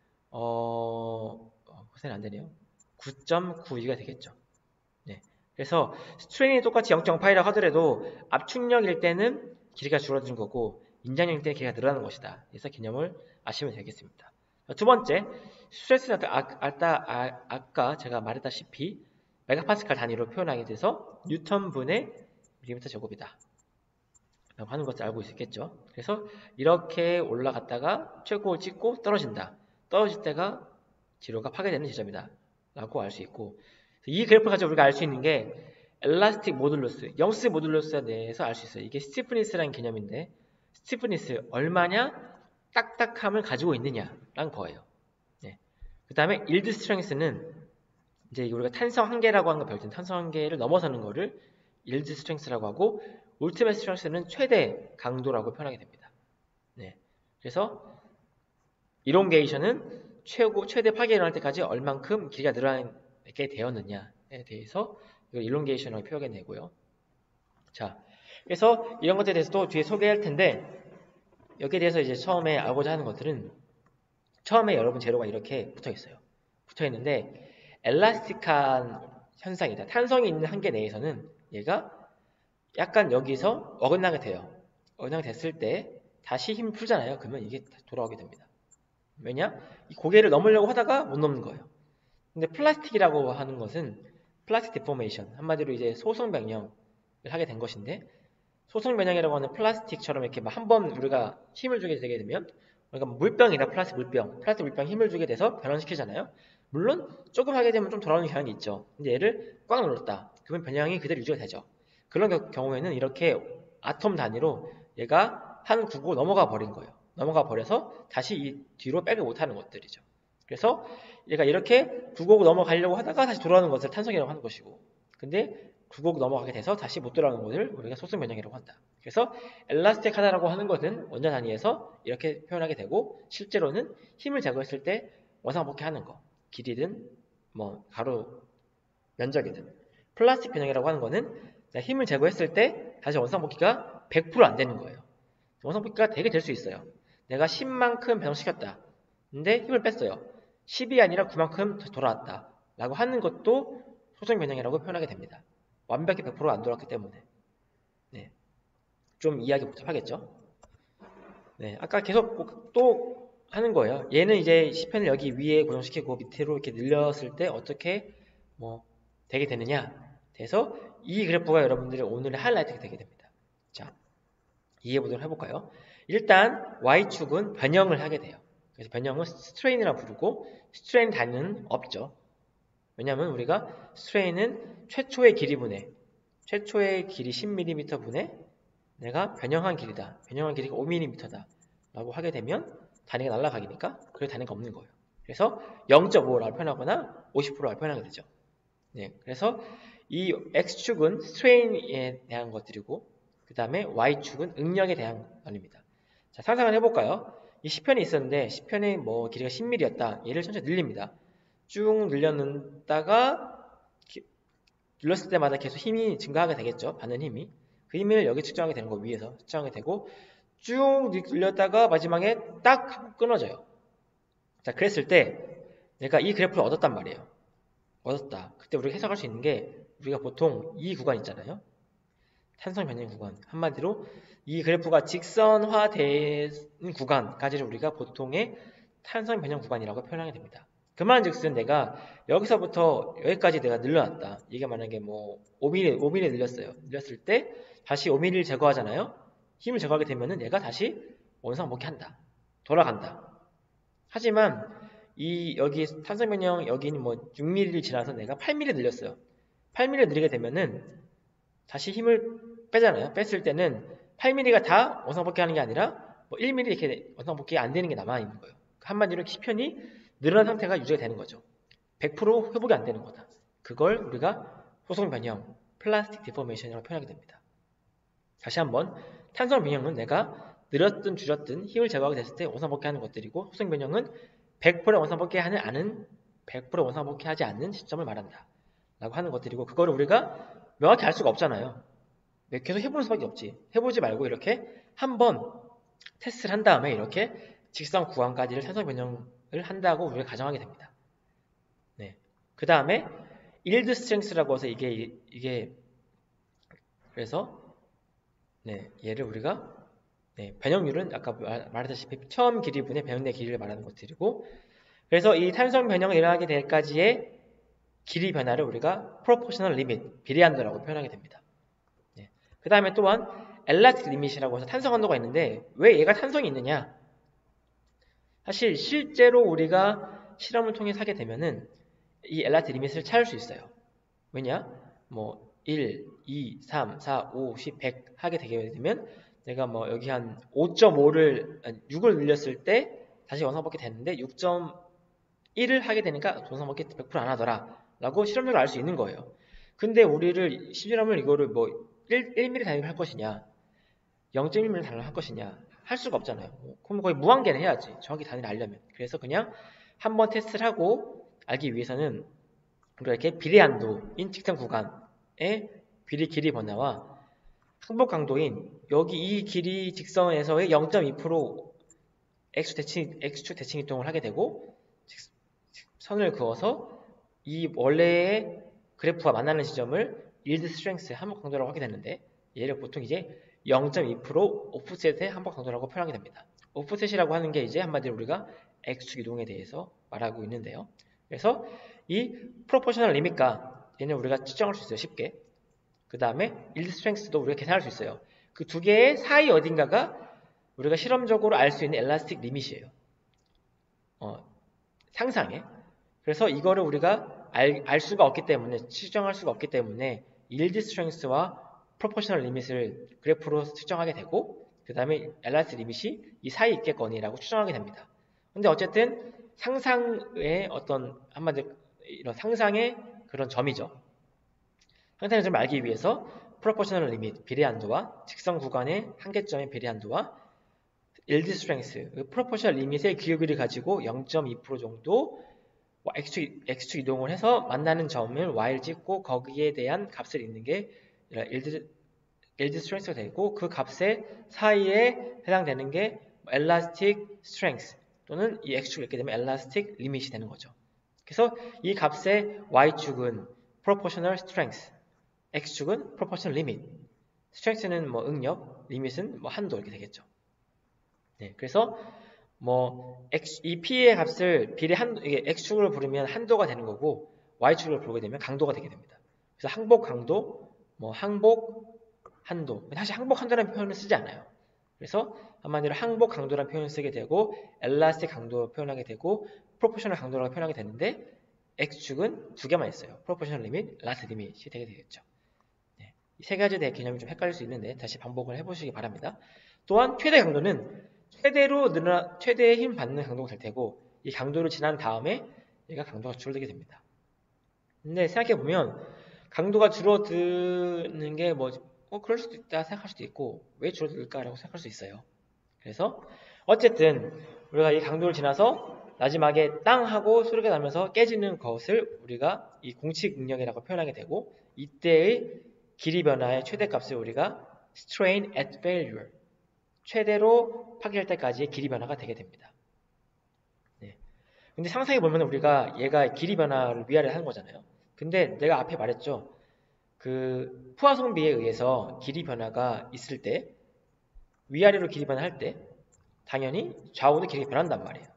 계산이 안 되네요. 9.92가 되겠죠. 네. 그래서 스트레인이 똑같이 0.08이라고 하더라도 압축력일 때는 길이가 줄어드는 거고 인장력일 때는 길이가 늘어나는 것이다. 그래서 개념을 아시면 되겠습니다. 두 번째, 스트레스는 아까 제가 말했다시피 메가파스칼 단위로 표현하게 돼서 뉴턴 분의 밀리미터 제곱이다. 라고 하는 것을 알고 있겠죠. 그래서 이렇게 올라갔다가 최고를 찍고 떨어진다. 떨어질 때가 지로가 파괴되는 지점이다. 라고 알 수 있고 이 그래프를 가지고 우리가 알 수 있는 게 엘라스틱 모듈러스, 영스 모듈러스에 대해서 알 수 있어요. 이게 스티프니스라는 개념인데 스티프니스 얼마냐 딱딱함을 가지고 있느냐라는 거예요. 네. 그 다음에 일드 스트렝스는 이제 우리가 탄성 한계라고 하는 거 배울 때는 탄성 한계를 넘어서는 거를 yield strength라고 하고 ultimate strength는 최대 강도라고 표현하게 됩니다. 네. 그래서 elongation은 최대 파괴가 일어날 때까지 얼만큼 길이가 늘어나게 되었느냐에 대해서 이걸 elongation이라고 표현해내고요. 자, 그래서 이런 것들에 대해서도 뒤에 소개할 텐데 여기에 대해서 이제 처음에 알고자 하는 것들은 처음에 여러분 재료가 이렇게 붙어 있어요. 붙어 있는데 엘라스틱한 현상이다. 탄성이 있는 한계 내에서는 얘가 약간 여기서 어긋나게 돼요. 어긋나게 됐을 때 다시 힘을 풀잖아요. 그러면 이게 돌아오게 됩니다. 왜냐? 이 고개를 넘으려고 하다가 못 넘는 거예요. 근데 플라스틱이라고 하는 것은 플라스틱 디포메이션, 한마디로 이제 소성 변형을 하게 된 것인데 소성 변형이라고 하는 플라스틱처럼 이렇게 한 번 우리가 힘을 주게 되게 되면 우리가 물병이다, 플라스틱 물병 힘을 주게 돼서 변형시키잖아요. 물론 조금 하게 되면 좀 돌아오는 경향이 있죠. 근데 얘를 꽉 눌렀다. 그러면 변형이 그대로 유지가 되죠. 그런 경우에는 이렇게 아톰 단위로 얘가 한 구고 넘어가 버린 거예요. 넘어가 버려서 다시 이 뒤로 백을 못하는 것들이죠. 그래서 얘가 이렇게 구곡 넘어가려고 하다가 다시 돌아오는 것을 탄성이라고 하는 것이고, 근데 구곡 넘어가게 돼서 다시 못 돌아오는 것을 우리가 소승 변형이라고 한다. 그래서 엘라스틱하다라고 하는 것은 원자 단위에서 이렇게 표현하게 되고, 실제로는 힘을 제거했을 때 원상복귀하는 거, 길이든 뭐 가로 면적이든. 플라스틱 변형이라고 하는 거는 힘을 제거했을 때 다시 원상복귀가 100% 안 되는 거예요. 원상복귀가 되게 될 수 있어요. 내가 10만큼 변형시켰다. 근데 힘을 뺐어요. 10이 아니라 9만큼 돌아왔다. 라고 하는 것도 소성 변형이라고 표현하게 됩니다. 완벽히 100% 안 돌았기 때문에. 네. 좀 이해하기 복잡하겠죠? 네. 아까 계속 또 하는 거예요. 얘는 이제 10편을 여기 위에 고정시키고 밑으로 이렇게 늘렸을 때 어떻게 뭐 되게 되느냐. 그래서 이 그래프가 여러분들의 오늘의 하이라이트가 되게 됩니다. 자, 이해해보도록 해볼까요? 일단 Y축은 변형을 하게 돼요. 그래서 변형은 스트레인이라고 부르고 스트레인 단위는 없죠. 왜냐하면 우리가 스트레인은 최초의 길이분의 최초의 길이 10mm 분의 내가 변형한 길이다. 변형한 길이가 5mm다. 라고 하게 되면 단위가 날아가기니까 그럴 단위가 없는 거예요. 그래서 0.5라고 표현하거나 50%라고 표현하게 되죠. 네, 그래서 이 X축은 스트레인에 대한 것들이고 그 다음에 Y축은 응력에 대한 원리입니다. 자, 상상을 해볼까요? 이 10편이 있었는데 10편의 뭐 길이가 10mm였다. 얘를 천천히 늘립니다. 쭉 늘렸다가 눌렀을 때마다 계속 힘이 증가하게 되겠죠. 받는 힘이. 그 힘을 여기 측정하게 되는 거 위에서 측정하게 되고 쭉 늘렸다가 마지막에 딱 하고 끊어져요. 자, 그랬을 때 내가 이 그래프를 얻었단 말이에요. 얻었다. 그때 우리가 해석할 수 있는 게 우리가 보통 이 구간 있잖아요. 탄성 변형 구간. 한마디로 이 그래프가 직선화된 구간까지를 우리가 보통의 탄성 변형 구간이라고 표현하게 됩니다. 그만즉슨 내가 여기서부터 여기까지 내가 늘려놨다. 이게 만약에 뭐 5mm 늘렸어요. 늘렸을 때 다시 5mm를 제거하잖아요. 힘을 제거하게 되면은 내가 다시 원상복귀한다. 돌아간다. 하지만 이 여기 탄성 변형 여기는 뭐 6mm를 지나서 내가 8mm 늘렸어요. 8mm 늘리게 되면은 다시 힘을 빼잖아요. 뺐을 때는 8mm가 다 원상복귀 하는 게 아니라 뭐 1mm 이렇게 원상복귀가 안 되는 게 남아있는 거예요. 한마디로 10편이 늘어난 상태가 유지가 되는 거죠. 100% 회복이 안 되는 거다. 그걸 우리가 소성 변형, 플라스틱 디포메이션이라고 표현하게 됩니다. 다시 한번 탄성 변형은 내가 늘었든 줄였든 힘을 제거하게 됐을 때 원상복귀하는 것들이고 소성 변형은 100% 원상복귀하지 않은 100% 원상복귀하지 않는 시점을 말한다. 라고 하는 것들이고 그거를 우리가 명확히 알 수가 없잖아요. 계속 해보는 수밖에 없지. 해보지 말고 이렇게 한번 테스트를 한 다음에 이렇게 직선 구간까지를 탄성 변형을 한다고 우리가 가정하게 됩니다. 네. 그 다음에 yield strength라고 해서 이게 그래서 네, 얘를 우리가 변형률은 아까 말했다시피 처음 길이분의 변형된 길이를 말하는 것들이고 그래서 이 탄성 변형을 일어나게 될까지의 길이 변화를 우리가 proportional limit, 비례한도라고 표현하게 됩니다. 네. 그 다음에 또한 elastic limit이라고 해서 탄성 한도가 있는데 왜 얘가 탄성이 있느냐? 사실 실제로 우리가 실험을 통해서 하게 되면은 이 elastic limit을 찾을 수 있어요. 왜냐? 뭐 1, 2, 3, 4, 5, 10, 100 하게 되게 되면 내가 뭐 여기 한 5.5를 6을 늘렸을 때 다시 원상복귀 됐는데 6.1을 하게 되니까 원상복귀 100% 안 하더라 라고 실험적으로 알 수 있는 거예요. 근데 우리를 실험을 이거를 뭐 1mm 단위로 할 것이냐 0.1mm 단위로 할 것이냐 할 수가 없잖아요. 그럼 거의 무한계를 해야지 정확히 단위를 알려면. 그래서 그냥 한번 테스트를 하고 알기 위해서는 우리가 이렇게 비례한도인 직선 구간의 비례 길이 변화와 항복 강도인 여기 이 길이 직선에서의 0.2% X축 대칭 이동을 하게 되고 선을 그어서 이 원래의 그래프와 만나는 지점을 yield strength 항복 강도라고 하게 되는데 얘를 보통 이제 0.2% 오프셋의 항복 강도라고 표현하게 됩니다. 오프셋이라고 하는 게 이제 한마디로 우리가 X축 이동에 대해서 말하고 있는데요. 그래서 이 프로포셔널 리밋과 얘는 우리가 측정할 수 있어요. 쉽게. 그 다음에 yield strength도 우리가 계산할 수 있어요. 그 두 개의 사이 어딘가가 우리가 실험적으로 알 수 있는 엘라스틱 리밋이에요. 상상에. 그래서 이거를 우리가 알 수가 없기 때문에 측정할 수가 없기 때문에 yield strength와 proportional limit을 그래프로 측정하게 되고 그 다음에 엘라스틱 리밋이 이 사이에 있겠거니라고 추정하게 됩니다. 근데 어쨌든 상상의 어떤 한마디로 이런 상상의 그런 점이죠. 상상의 점을 알기 위해서 proportional limit 비례한도와 직선 구간의 한계점의 비례한도와 yield strength, proportional limit의 기울기를 가지고 0.2% 정도 X축 이동을 해서 만나는 점을 Y를 찍고 거기에 대한 값을 읽는 게 yield strength가 되고 그 값의 사이에 해당되는 게 elastic strength 또는 이 X축을 읽게 되면 elastic limit이 되는 거죠. 그래서 이 값의 Y축은 proportional strength, X축은 proportional limit, strength는 뭐 응력, limit은 뭐 한도 이렇게 되겠죠. 네, 그래서 뭐 이 P의 값을 이게 X축으로 부르면 한도가 되는 거고 Y축으로 부르게 되면 강도가 되게 됩니다. 그래서 항복 강도, 뭐 항복 한도. 사실 항복 한도라는 표현을 쓰지 않아요. 그래서 한마디로 항복 강도라는 표현을 쓰게 되고 엘라스틱 강도로 표현하게 되고 프로포셔널 강도라고 표현하게 되는데 X축은 두 개만 있어요. 프로포셔널 리밋, 엘라스틱 리밋이 되게 되겠죠. 네, 이 세 가지에 대해 개념이 좀 헷갈릴 수 있는데 다시 반복을 해보시기 바랍니다. 또한 최대 강도는 최대의 힘 받는 강도가 될 테고 이 강도를 지난 다음에 얘가 강도가 줄어들게 됩니다. 근데 생각해보면 강도가 줄어드는 게 뭐 그럴 수도 있다 생각할 수도 있고 왜 줄어들까라고 생각할 수 있어요. 그래서 어쨌든 우리가 이 강도를 지나서 마지막에 땅 하고 소리가 나면서 깨지는 것을 우리가 이 공식 응력이라고 표현하게 되고 이때의 길이 변화의 최대값을 우리가 strain at failure 최대로 파괴할 때까지의 길이 변화가 되게 됩니다. 네. 근데 상상해 보면 우리가 얘가 길이 변화를 위아래 하는 거잖아요. 근데 내가 앞에 말했죠. 그 포화성비에 의해서 길이 변화가 있을 때 위아래로 길이 변화할 때 당연히 좌우도 길이 변한단 말이에요.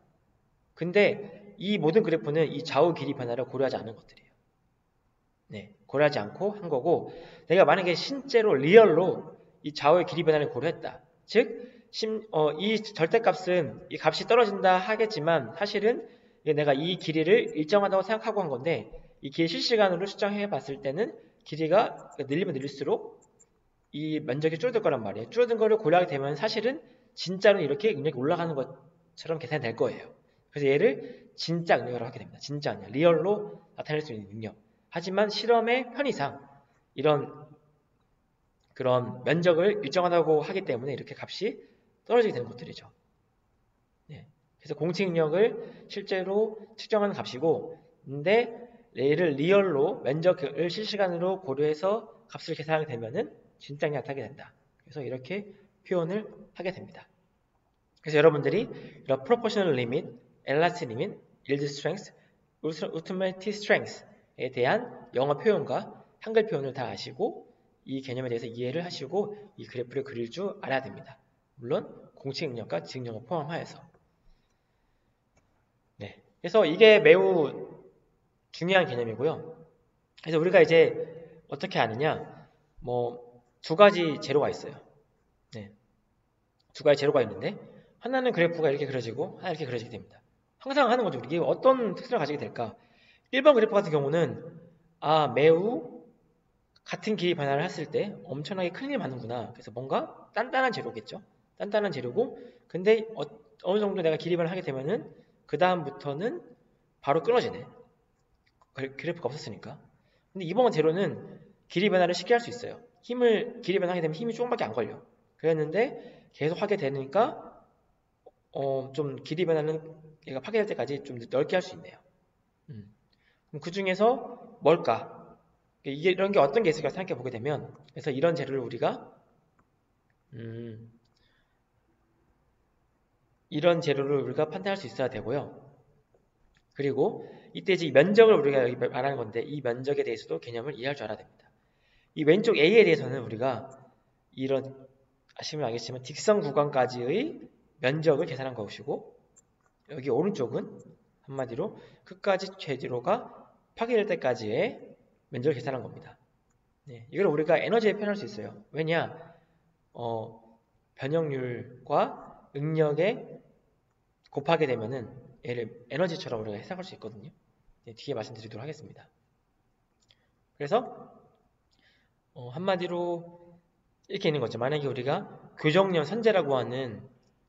근데 이 모든 그래프는 이 좌우 길이 변화를 고려하지 않는 것들이에요. 네, 고려하지 않고 한 거고 내가 만약에 실제로 리얼로 이 좌우의 길이 변화를 고려했다. 즉, 이 절대값은 이 값이 떨어진다 하겠지만 사실은 내가 이 길이를 일정하다고 생각하고 한 건데 이 길이 실시간으로 수정해 봤을 때는 길이가 늘리면 늘릴수록 이 면적이 줄어들 거란 말이에요. 줄어든 거를 고려하게 되면 사실은 진짜로 이렇게 응력이 올라가는 것처럼 계산이 될 거예요. 그래서 얘를 진짜 응력이라고 하게 됩니다. 진짜 응력, 리얼로 나타낼 수 있는 응력. 하지만 실험의 편의상 이런 그런 면적을 일정하다고 하기 때문에 이렇게 값이 떨어지게 되는 것들이죠. 네. 그래서 공식 응력을 실제로 측정하는 값이고 근데 얘를 리얼로 면적을 실시간으로 고려해서 값을 계산하게 되면은 진짜 응력이 나타나게 된다. 그래서 이렇게 표현을 하게 됩니다. 그래서 여러분들이 이런 proportional limit, elastic limit, yield strength, automatic strength에 대한 영어 표현과 한글 표현을 다 아시고 이 개념에 대해서 이해를 하시고 이 그래프를 그릴 줄 알아야 됩니다. 물론 공식 능력과 지식 능력을 포함하여서. 네. 그래서 이게 매우 중요한 개념이고요. 그래서 우리가 이제 어떻게 아느냐? 뭐 두 가지 재료가 있어요. 네. 두 가지 재료가 있는데 하나는 그래프가 이렇게 그려지고 하나 이렇게 그려지게 됩니다. 항상 하는 거죠. 이게 어떤 특성을 가지게 될까? 1번 그래프 같은 경우는 매우 같은 길이 변화를 했을 때 엄청나게 큰 힘을 받는구나. 그래서 뭔가 단단한 재료겠죠. 단단한 재료고 근데 어느 정도 내가 길이 변화를 하게 되면은 그 다음부터는 바로 끊어지네. 그래프가 없었으니까. 근데 이번 제로는 길이 변화를 쉽게 할 수 있어요. 길이 변하게 되면 힘이 조금밖에 안 걸려. 그랬는데 계속 하게 되니까 좀 길이 변화는 얘가 파괴될 때까지 좀 넓게 할 수 있네요. 그럼 그 중에서 뭘까? 이게 이런 게 어떤 게 있을까 생각해 보게 되면, 그래서 이런 재료를 우리가 판단할 수 있어야 되고요. 그리고 이때 이제 이 면적을 우리가 여기 말하는 건데, 이 면적에 대해서도 개념을 이해할 줄 알아야 됩니다. 이 왼쪽 A에 대해서는 우리가 이런, 아시면 알겠지만 직선 구간까지의 면적을 계산한 것이고, 여기 오른쪽은 한마디로 끝까지 재료가 파괴될 때까지의 면적을 계산한 겁니다. 네, 이걸 우리가 에너지에 표현할 수 있어요. 왜냐? 변형률과 응력에 곱하게 되면은 얘를 에너지처럼 우리가 해석할 수 있거든요. 네, 뒤에 말씀드리도록 하겠습니다. 그래서 한마디로 이렇게 있는 거죠. 만약에 우리가 교정용 선재라고 하는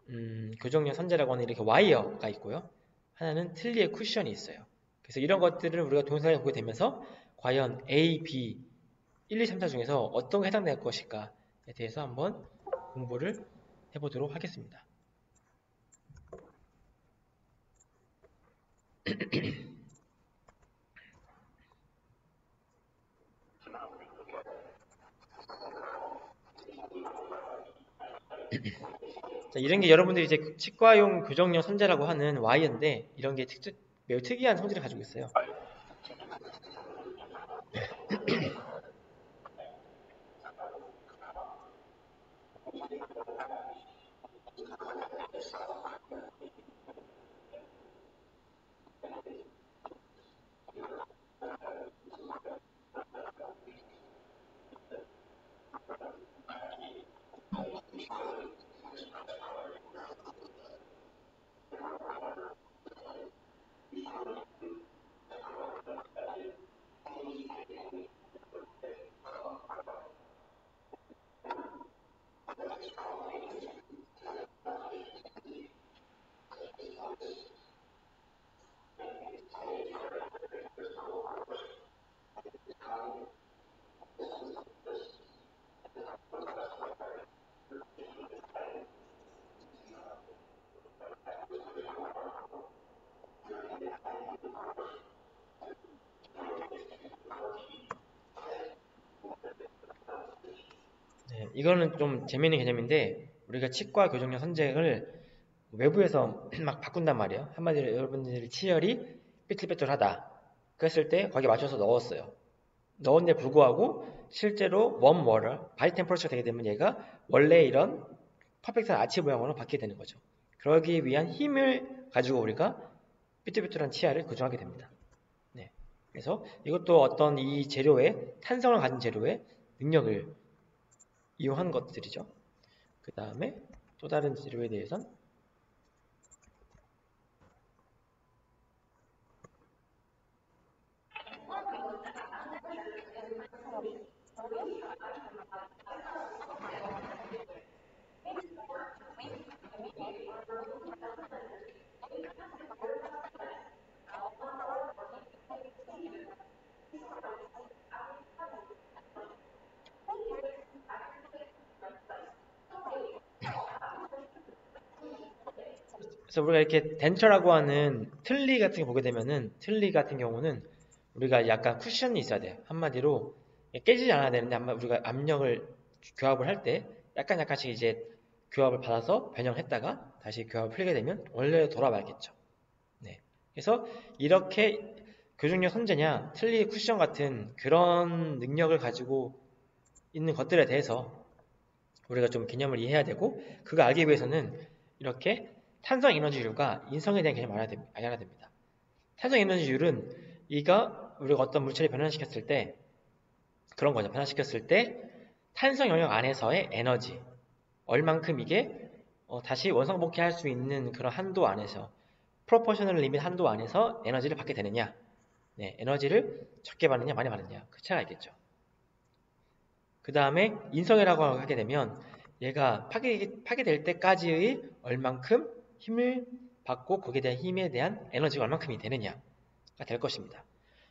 이렇게 와이어가 있고요. 하나는 틀니의 쿠션이 있어요. 그래서 이런 것들을 우리가 동영상에 보게 되면서 과연 A, B, 1, 2, 3, 4 중에서 어떤 게 해당될 것일까에 대해서 한번 공부를 해보도록 하겠습니다. 자, 이런 게 여러분들이 이제 치과용 교정용 선재라고 하는 와이어인데, 이런 게 매우 특이한 성질을 가지고 있어요. 네, 이거는 좀 재미있는 개념인데, 우리가 치과 교정용 선재를 외부에서 막 바꾼단 말이에요. 한마디로 여러분들이 치열이 삐뚤빼뚤하다. 그랬을 때 거기에 맞춰서 넣었어요. 넣었는데 불구하고 실제로 바디 템퍼러처가 되게 되면 얘가 원래 이런 퍼펙트한 아치 모양으로 바뀌게 되는 거죠. 그러기 위한 힘을 가지고 우리가 삐뚤삐뚤한 치아를 교정하게 됩니다. 네. 그래서 이것도 어떤 이 재료의 탄성을 가진 재료의 능력을 이용한 것들이죠. 그 다음에 또 다른 재료에 대해서는 그래서 우리가 이렇게 덴처라고 하는 틀니 같은 거 보게 되면은 틀니 같은 경우는 우리가 약간 쿠션이 있어야 돼요. 한마디로 깨지지 않아야 되는데 우리가 압력을 교합을 할 때 약간씩 이제 교합을 받아서 변형했다가 다시 교합을 풀게 되면 원래로 돌아와야겠죠. 네. 그래서 이렇게 교정용 선재냐 틀니 쿠션 같은 그런 능력을 가지고 있는 것들에 대해서 우리가 좀 개념을 이해해야 되고, 그거 알기 위해서는 이렇게 탄성 에너지율과 인성에 대한 개념을 알아야 됩니다. 탄성 에너지율은 우리가 어떤 물체를 변환시켰을 때 그런 거죠. 변환시켰을 때 탄성 영역 안에서의 에너지, 얼만큼 이게 다시 원상복귀할 수 있는 그런 한도 안에서, 프로포셔널 리밋 한도 안에서 에너지를 받게 되느냐, 네, 에너지를 적게 받느냐 많이 받느냐, 그 차이가 있겠죠. 그 다음에 인성이라고 하게 되면 얘가 파괴될 때까지의 얼만큼 힘을 받고 거기에 대한 힘에 대한 에너지가 얼만큼이 되느냐가 될 것입니다.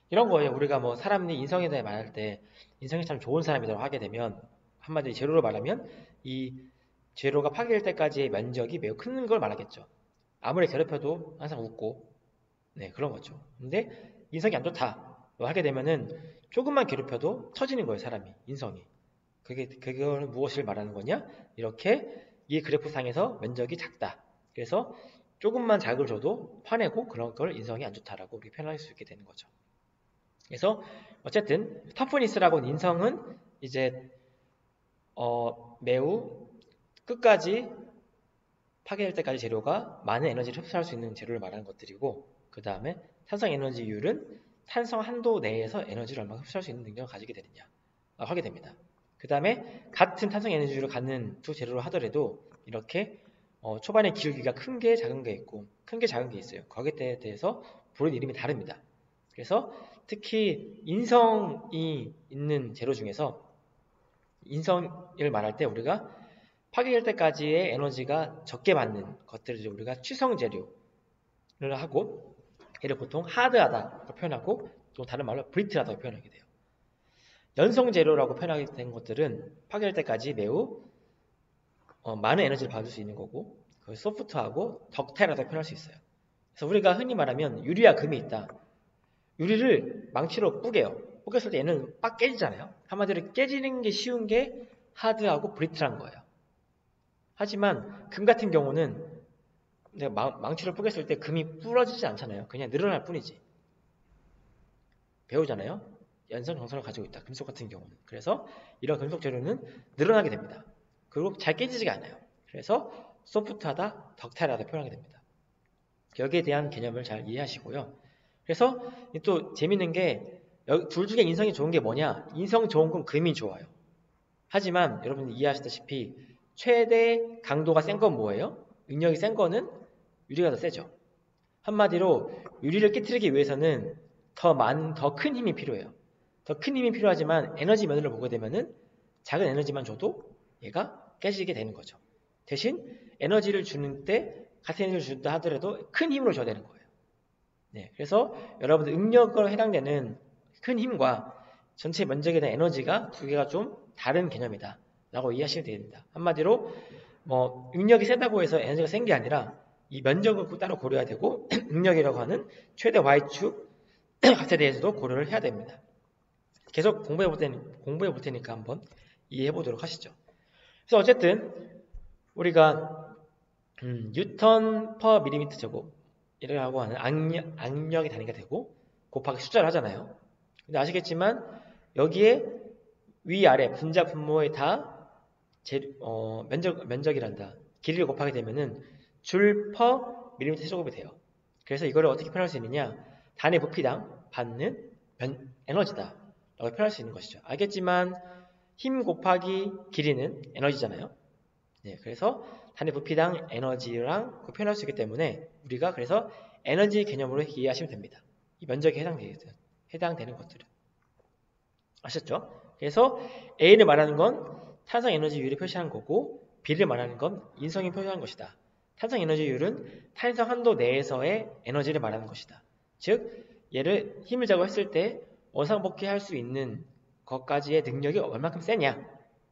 이런 거예요. 우리가 뭐 사람이 인성에 대해 말할 때 인성이 참 좋은 사람이라고 하게 되면 한마디 제로로 말하면 이 제로가 파괴될 때까지의 면적이 매우 큰 걸 말하겠죠. 아무리 괴롭혀도 항상 웃고 네 그런 거죠. 근데 인성이 안 좋다 하게 되면은 조금만 괴롭혀도 터지는 거예요. 사람이 인성이. 그거는 무엇을 말하는 거냐? 이렇게 이 그래프상에서 면적이 작다. 그래서 조금만 자극을 줘도 화내고 그런 걸 인성이 안 좋다라고 우리 표현할 수 있게 되는 거죠. 그래서 어쨌든 터프니스라고 인성은 이제 매우 끝까지 파괴될 때까지 재료가 많은 에너지를 흡수할 수 있는 재료를 말하는 것들이고 그 다음에 탄성 에너지율은 탄성 한도 내에서 에너지를 얼마나 흡수할 수 있는 능력을 가지게 되느냐 하게 됩니다. 그 다음에 같은 탄성 에너지율을 갖는 두 재료를 하더라도 이렇게 초반에 기울기가 큰 게 작은 게 있고 큰 게 작은 게 있어요. 거기에 대해서 부르는 이름이 다릅니다. 그래서 특히 인성이 있는 재료 중에서 인성을 말할 때 우리가 파괴될 때까지의 에너지가 적게 받는 것들을 우리가 취성 재료를 하고 얘를 보통 하드하다고 표현하고 또 다른 말로 브리틀하다고 표현하게 돼요. 연성 재료라고 표현하게 된 것들은 파괴될 때까지 매우 많은 에너지를 받을 수 있는 거고 그 소프트하고 덕타일하다고 표현할 수 있어요. 그래서 우리가 흔히 말하면 유리와 금이 있다. 유리를 망치로 뿌개요. 뿌겼을 때 얘는 빡 깨지잖아요. 한마디로 깨지는 게 쉬운 게 하드하고 브리틀한 거예요. 하지만 금 같은 경우는 내가 망치로 뿌겼을 때 금이 부러지지 않잖아요. 그냥 늘어날 뿐이지. 배우잖아요. 연성 정성을 가지고 있다. 금속 같은 경우는. 그래서 이런 금속 재료는 늘어나게 됩니다. 그리고 잘 깨지지가 않아요. 그래서 소프트하다, 덕타일하다 표현하게 됩니다. 여기에 대한 개념을 잘 이해하시고요. 그래서 또 재밌는 게 둘 중에 인성이 좋은 게 뭐냐? 인성 좋은 건 금이 좋아요. 하지만 여러분이 이해하시다시피 최대 강도가 센 건 뭐예요? 능력이 센 거는 유리가 더 세죠. 한마디로 유리를 깨트리기 위해서는 더 큰 힘이 필요해요. 더 큰 힘이 필요하지만 에너지 면으로 보게 되면은 작은 에너지만 줘도 얘가 깨지게 되는 거죠. 대신 에너지를 주는 때 같은 에너지를 준다 하더라도 큰 힘으로 줘야 되는 거예요. 네, 그래서 여러분들 응력으로 해당되는 큰 힘과 전체 면적에 대한 에너지가 두 개가 좀 다른 개념이다 라고 이해하시면 됩니다. 한마디로 응력이 세다고 해서 에너지가 센 게 아니라 이 면적을 따로 고려해야 되고 응력이라고 하는 최대 Y축 값에 대해서도 고려를 해야 됩니다. 계속 공부해 볼 테니까 한번 이해해 보도록 하시죠. 그래서 어쨌든 우리가 뉴턴 퍼 밀리미터 제곱이라고 하는 악력의 단위가 되고 곱하기 숫자를 하잖아요. 근데 아시겠지만 여기에 위아래 분자 분모에 다 면적이란다. 길이를 곱하게 되면은 줄 퍼 밀리미터 세제곱이 돼요. 그래서 이거를 어떻게 표현할 수 있느냐? 단위 부피당 받는 에너지다 라고 표현할 수 있는 것이죠. 알겠지만 힘 곱하기 길이는 에너지잖아요. 네, 그래서 단위 부피당 에너지랑 표현할 수 있기 때문에 우리가 그래서 에너지 개념으로 이해하시면 됩니다. 이 면적에 해당되는 것들은. 아셨죠? 그래서 A를 말하는 건 탄성 에너지율이 표시하는 거고 B를 말하는 건 인성이 표시하는 것이다. 탄성 에너지율은 탄성 한도 내에서의 에너지를 말하는 것이다. 즉 얘를 힘을 제거했을 때 원상복귀할 수 있는 것까지의 능력이 얼마큼 세냐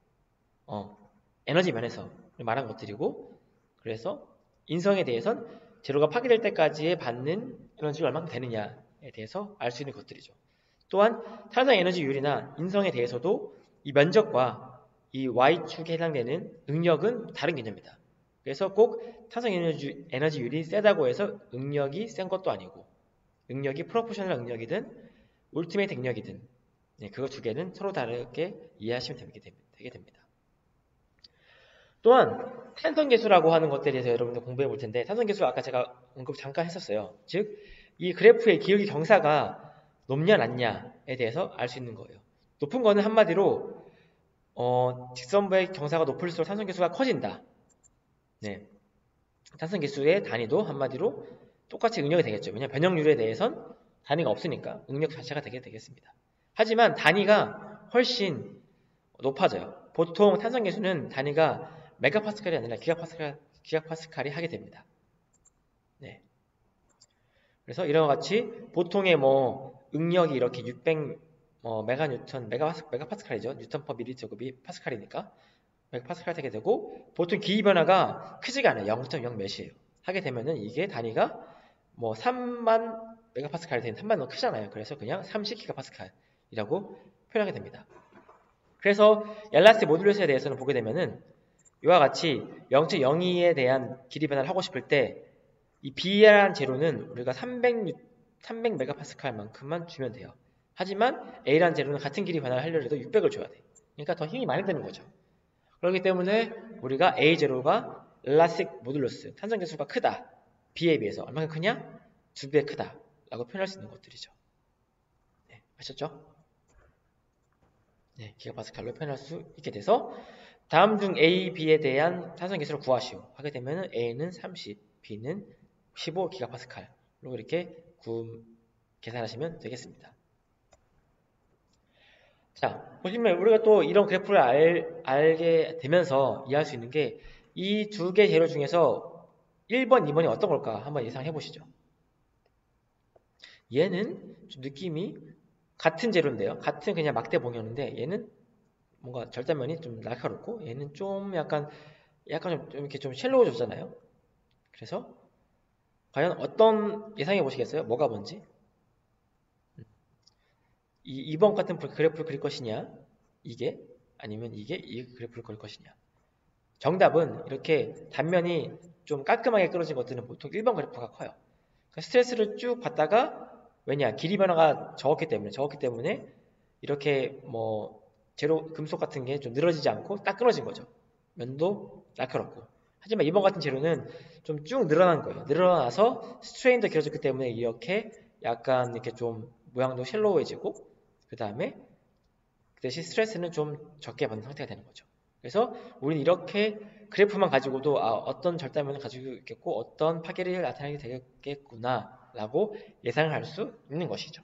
에너지 면에서 말한 것들이고 그래서 인성에 대해선 재료가 파괴될 때까지의 받는 에너지가 얼마큼 되느냐에 대해서 알 수 있는 것들이죠. 또한 탄성 에너지율이나 인성에 대해서도 이 면적과 이 Y축에 해당되는 응력은 다른 개념이다. 그래서 꼭 탄성 에너지율이 세다고 해서 응력이 센 것도 아니고 응력이 프로포셔널 응력이든 울티메이트 응력이든 그거 두 개는 서로 다르게 이해하시면 되게 됩니다. 또한 탄성계수라고 하는 것들에 대해서 여러분들 공부해 볼 텐데 탄성계수 아까 제가 언급 잠깐 했었어요. 즉 이 그래프의 기울기 경사가 높냐 낮냐에 대해서 알 수 있는 거예요. 높은 거는 한마디로 직선부의 경사가 높을수록 탄성계수가 커진다. 네, 탄성계수의 단위도 한마디로 똑같이 응력이 되겠죠. 왜냐하면 변형률에 대해선 단위가 없으니까 응력 자체가 되겠습니다. 하지만 단위가 훨씬 높아져요. 보통 탄성계수는 단위가 메가파스칼이 아니라 기가파스칼이 하게 됩니다. 네. 그래서 이런 것 같이 보통의 응력이 이렇게 600 메가파스칼이죠. 뉴턴 퍼 밀리제곱이 파스칼이니까 메가파스칼 되게 되고, 보통 기이 변화가 크지가 않아요. 0.0 몇이에요. 하게 되면은 이게 단위가 뭐 3만 메가파스칼이 되는 3만 너무 크잖아요. 그래서 그냥 30기가파스칼이라고 표현하게 됩니다. 그래서 엘라스틱 모듈러스에 대해서는 보게 되면은 이와 같이 0.02에 대한 길이 변화를 하고 싶을 때 이 B라는 재료는 우리가 300 메가파스칼만큼만 주면 돼요. 하지만 A라는 재료는 같은 길이 변화를 하려고 해도 600을 줘야 돼. 그러니까 더 힘이 많이 드는 거죠. 그렇기 때문에 우리가 A 제로가 엘라스틱 모듈러스, 탄성 계수가 크다. B에 비해서 얼마나 크냐? 2배 크다 라고 표현할 수 있는 것들이죠. 네, 아셨죠? 네, 기가파스칼로 표현할 수 있게 돼서 다음 중 A, B에 대한 탄성 계수를 구하시오 하게 되면 A는 30, B는 15 기가파스칼로 이렇게 계산하시면 되겠습니다. 자, 보시면 우리가 또 이런 그래프를 알게 되면서 이해할 수 있는 게 이 두 개 재료 중에서 1번, 2번이 어떤 걸까 한번 예상해 보시죠. 얘는 좀 느낌이 같은 재료인데요. 같은 그냥 막대봉이었는데 얘는 뭔가 절단면이 좀 날카롭고 얘는 좀 약간 좀 이렇게 좀 쉘로워졌잖아요. 그래서 과연 어떤 예상해 보시겠어요? 뭐가 뭔지? 2번 같은 그래프를 그릴 것이냐? 이게? 아니면 이게 이 그래프를 그릴 것이냐? 정답은 이렇게 단면이 좀 깔끔하게 끌어진 것들은 보통 1번 그래프가 커요. 그러니까 스트레스를 쭉 받다가 왜냐? 길이 변화가 적었기 때문에 이렇게 뭐 재료 금속 같은 게 좀 늘어지지 않고 딱 끊어진 거죠. 면도 날카롭고. 하지만 2번 같은 재료는 좀 쭉 늘어난 거예요. 늘어나서 스트레인도 길어졌기 때문에 이렇게 약간 이렇게 좀 모양도 쉘로우해지고 그 다음에 그 대신 스트레스는 좀 적게 받는 상태가 되는 거죠. 그래서 우리는 이렇게 그래프만 가지고도 어떤 절단면을 가지고 있겠고 어떤 파괴를 나타내게 되겠구나 라고 예상을 할 수 있는 것이죠.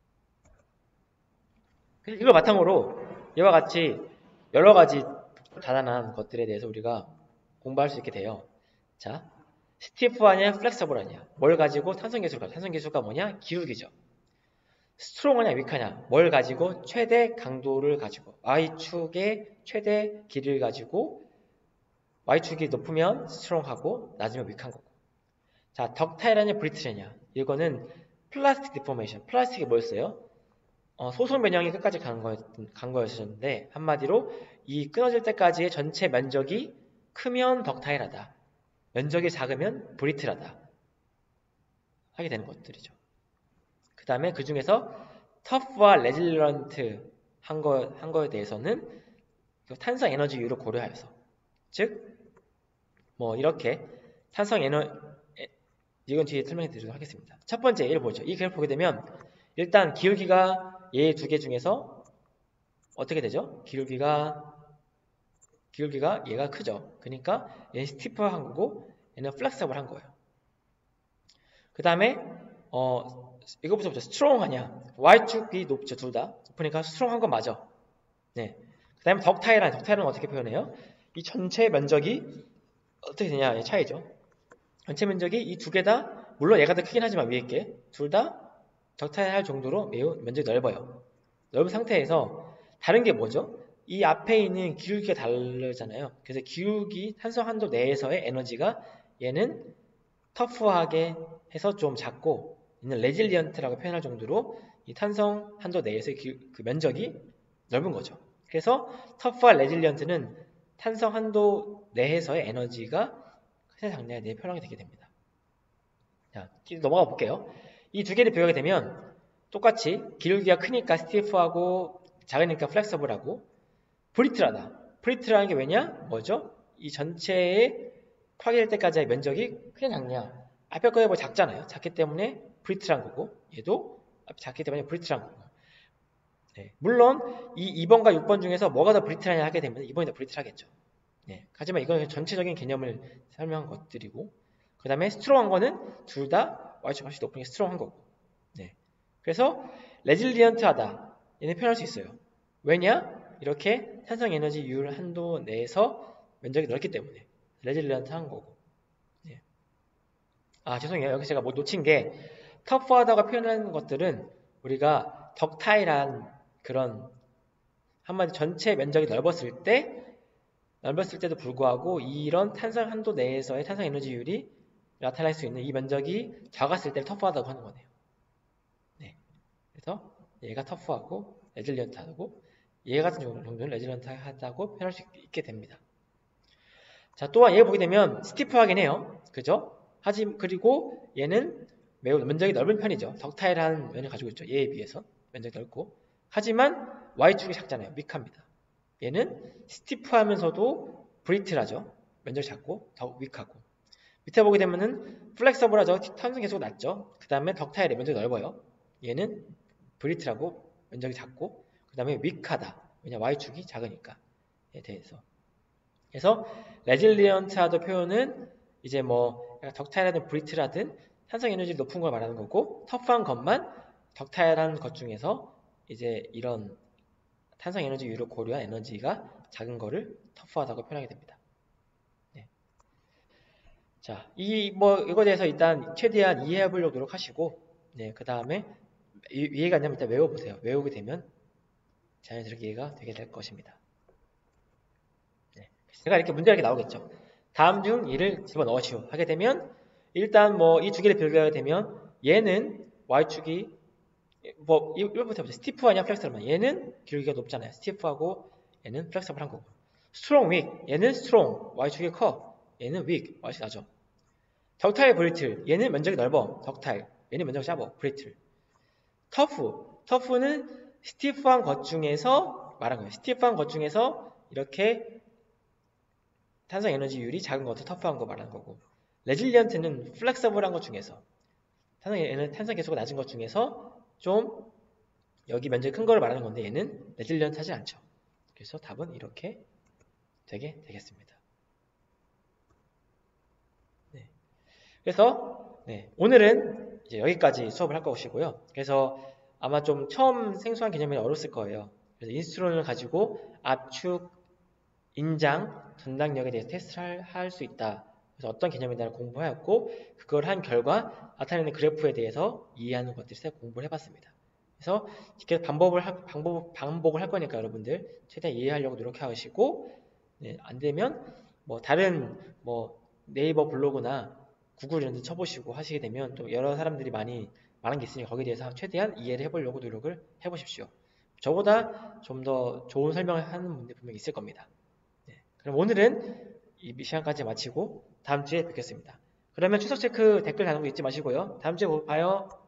이걸 바탕으로 이와 같이 여러 가지 다단한 것들에 대해서 우리가 공부할 수 있게 돼요. 자, 스티프하냐 플렉서블하냐, 뭘 가지고 탄성계수가 뭐냐? 기울기죠. 스트롱하냐 위크하냐, 뭘 가지고 최대 강도를 가지고 Y축의 최대 길이를 가지고 Y축이 높으면 스트롱하고 낮으면 위크한 거고. 자, 덕타일하냐 브리틀하냐, 이거는 플라스틱 디포메이션, 플라스틱이 뭐였어요? 소속 면역이 끝까지 간 거였는데 한마디로 이 끊어질 때까지의 전체 면적이 크면 덕타일하다, 면적이 작으면 브리틀하다 하게 되는 것들이죠. 그 다음에 그 중에서 터프와 레질런트 한 거에 대해서는 탄성 에너지율을 고려하여서, 즉 뭐 이렇게 탄성 이건 뒤에 설명해 드리도록 하겠습니다. 첫 번째 예를 보죠. 이 그래프 보게 되면 일단 기울기가 얘 두 개 중에서 어떻게 되죠? 기울기가 얘가 크죠. 그러니까 얘는 스티프한 거고 얘는 플렉서블한 거예요. 그 다음에 이거부터 보죠. 스트롱하냐, Y축이 높죠. 둘 다 높으니까 스트롱한 건 맞아. 네. 그 다음에 덕타일은 어떻게 표현해요? 이 전체 면적이 어떻게 되냐, 차이죠. 전체 면적이 이 두 개 다, 물론 얘가 더 크긴 하지만 위에 게 둘 다 덕타일할 정도로 매우 면적이 넓어요. 넓은 상태에서 다른 게 뭐죠? 이 앞에 있는 기울기가 다르잖아요. 그래서 기울기 탄성 한도 내에서의 에너지가 얘는 터프하게 해서 좀 작고 얘는 레질리언트라고 표현할 정도로 이 탄성 한도 내에서의 그 면적이 넓은 거죠. 그래서 터프와 레질리언트는 탄성 한도 내에서의 에너지가 크냐 작냐에 대해 표현하게 되게 됩니다. 자, 넘어가 볼게요. 이 두 개를 비교하게 되면 똑같이 기울기가 크니까 스티프하고 작으니까 플렉서블하고 브리틀하다. 브리틀하는 게 왜냐? 뭐죠? 이 전체의 파괴될 때까지의 면적이 크냐 작냐. 앞에 거에 뭐 작잖아요. 작기 때문에 브리틀한 거고 얘도 작기 때문에 브리틀한 거고. 네. 물론 이 2번과 6번 중에서 뭐가 더 브리틀하냐 하게 되면 2번이 더 브리틀하겠죠. 네. 하지만 이건 전체적인 개념을 설명한 것들이고, 그 다음에 스트롱한 거는 둘 다 Y축 값이 높으니까 스트롱한 거고. 네. 그래서 레질리언트하다 얘는 표현할 수 있어요. 왜냐? 이렇게 탄성 에너지 유율 한도 내에서 면적이 넓기 때문에 레질리언트한 거고. 네. 죄송해요. 여기 제가 뭐 놓친 게 터프하다가 표현하는 것들은 우리가 덕타일한 그런 한마디 전체 면적이 넓었을 때도 불구하고 이런 탄성 한도 내에서의 탄성 에너지율이 나타날 수 있는 이 면적이 작았을 때를 터프하다고 하는 거네요. 네. 그래서 얘가 터프하고 레질리언트하고 얘 같은 정도는 레질리언트하다고 표현할 수 있게 됩니다. 자, 또한 얘 보게 되면 스티프하긴 해요. 그죠? 그리고 얘는 매우 면적이 넓은 편이죠. 덕타일한 면을 가지고 있죠. 얘에 비해서 면적이 넓고. 하지만 Y축이 작잖아요. 윅합니다. 얘는 스티프하면서도 브리틀하죠. 면적이 작고 더 윅하고. 밑에 보게 되면은 플렉서블하죠. 탄성 계속 낮죠. 그 다음에 덕타일의 면적이 넓어요. 얘는 브리틀하고 면적이 작고 그 다음에 윅하다. 왜냐 Y축이 작으니까. 에 대해서. 그래서 레질리언트하다 표현은 이제 뭐 덕타일하든 브리틀하든 탄성 에너지 높은 걸 말하는 거고 터프한 것만 덕타일한 것 중에서 이제 이런 탄성 에너지율을 고려한 에너지가 작은 거를 터프하다고 표현하게 됩니다. 네. 자, 이거에 대해서 일단 최대한 이해해 보려고 노력하시고, 네, 그 다음에 이해가 안 되면 일단 외워보세요. 외우게 되면 자연스럽게 이해가 되게 될 것입니다. 네. 제가 이렇게 문제가 이렇게 나오겠죠. 다음 중 이를 집어넣으시오 하게 되면 일단 뭐 이 두 개를 비교하게 되면 얘는 Y축이 뭐 이거부터 보자. 스티프하냐 플렉서블하냐. 얘는 기울기가 높잖아요. 스티프하고 얘는 플렉서블한 거고. 스트롱 윅. 얘는 스트롱. Y축이 커. 얘는 윅. Y축이 낮아. 덕타일 브리틀. 얘는 면적이 넓어. 덕타일. 얘는 면적이 짧아. 브리틀. 터프. 터프는 스티프한 것 중에서 말한 거예요. 스티프한 것 중에서 이렇게 탄성 에너지율이 작은 것도 터프한 거 말하는 거고. 레질리언트는 플렉서블한 것 중에서 탄성 계수가 낮은 것 중에서 좀 여기 면적이 큰 거를 말하는 건데 얘는 레질리언트 하지 않죠. 그래서 답은 이렇게 되게 되겠습니다. 네. 그래서 네, 오늘은 이제 여기까지 수업을 할 것이고요. 그래서 아마 좀 처음 생소한 개념이 어렸을 거예요. 그래서 인스트론을 가지고 압축, 인장, 전당력에 대해서 테스트를 할 수 있다. 그래서 어떤 개념이냐를 공부하였고 그걸 한 결과 나타내는 그래프에 대해서 이해하는 것들을 공부를 해봤습니다. 그래서 계속 반복을 할 거니까 여러분들 최대한 이해하려고 노력하시고 네, 안 되면 뭐 다른 뭐 네이버 블로그나 구글 이런 데 쳐보시고 하시게 되면 또 여러 사람들이 많은 게 있으니까 거기에 대해서 최대한 이해를 해보려고 노력을 해보십시오. 저보다 좀 더 좋은 설명을 하는 분들이 분명히 있을 겁니다. 네, 그럼 오늘은 이 시간까지 마치고 다음 주에 뵙겠습니다. 그러면 출석 체크 댓글 다는 거 잊지 마시고요. 다음 주에 봐요.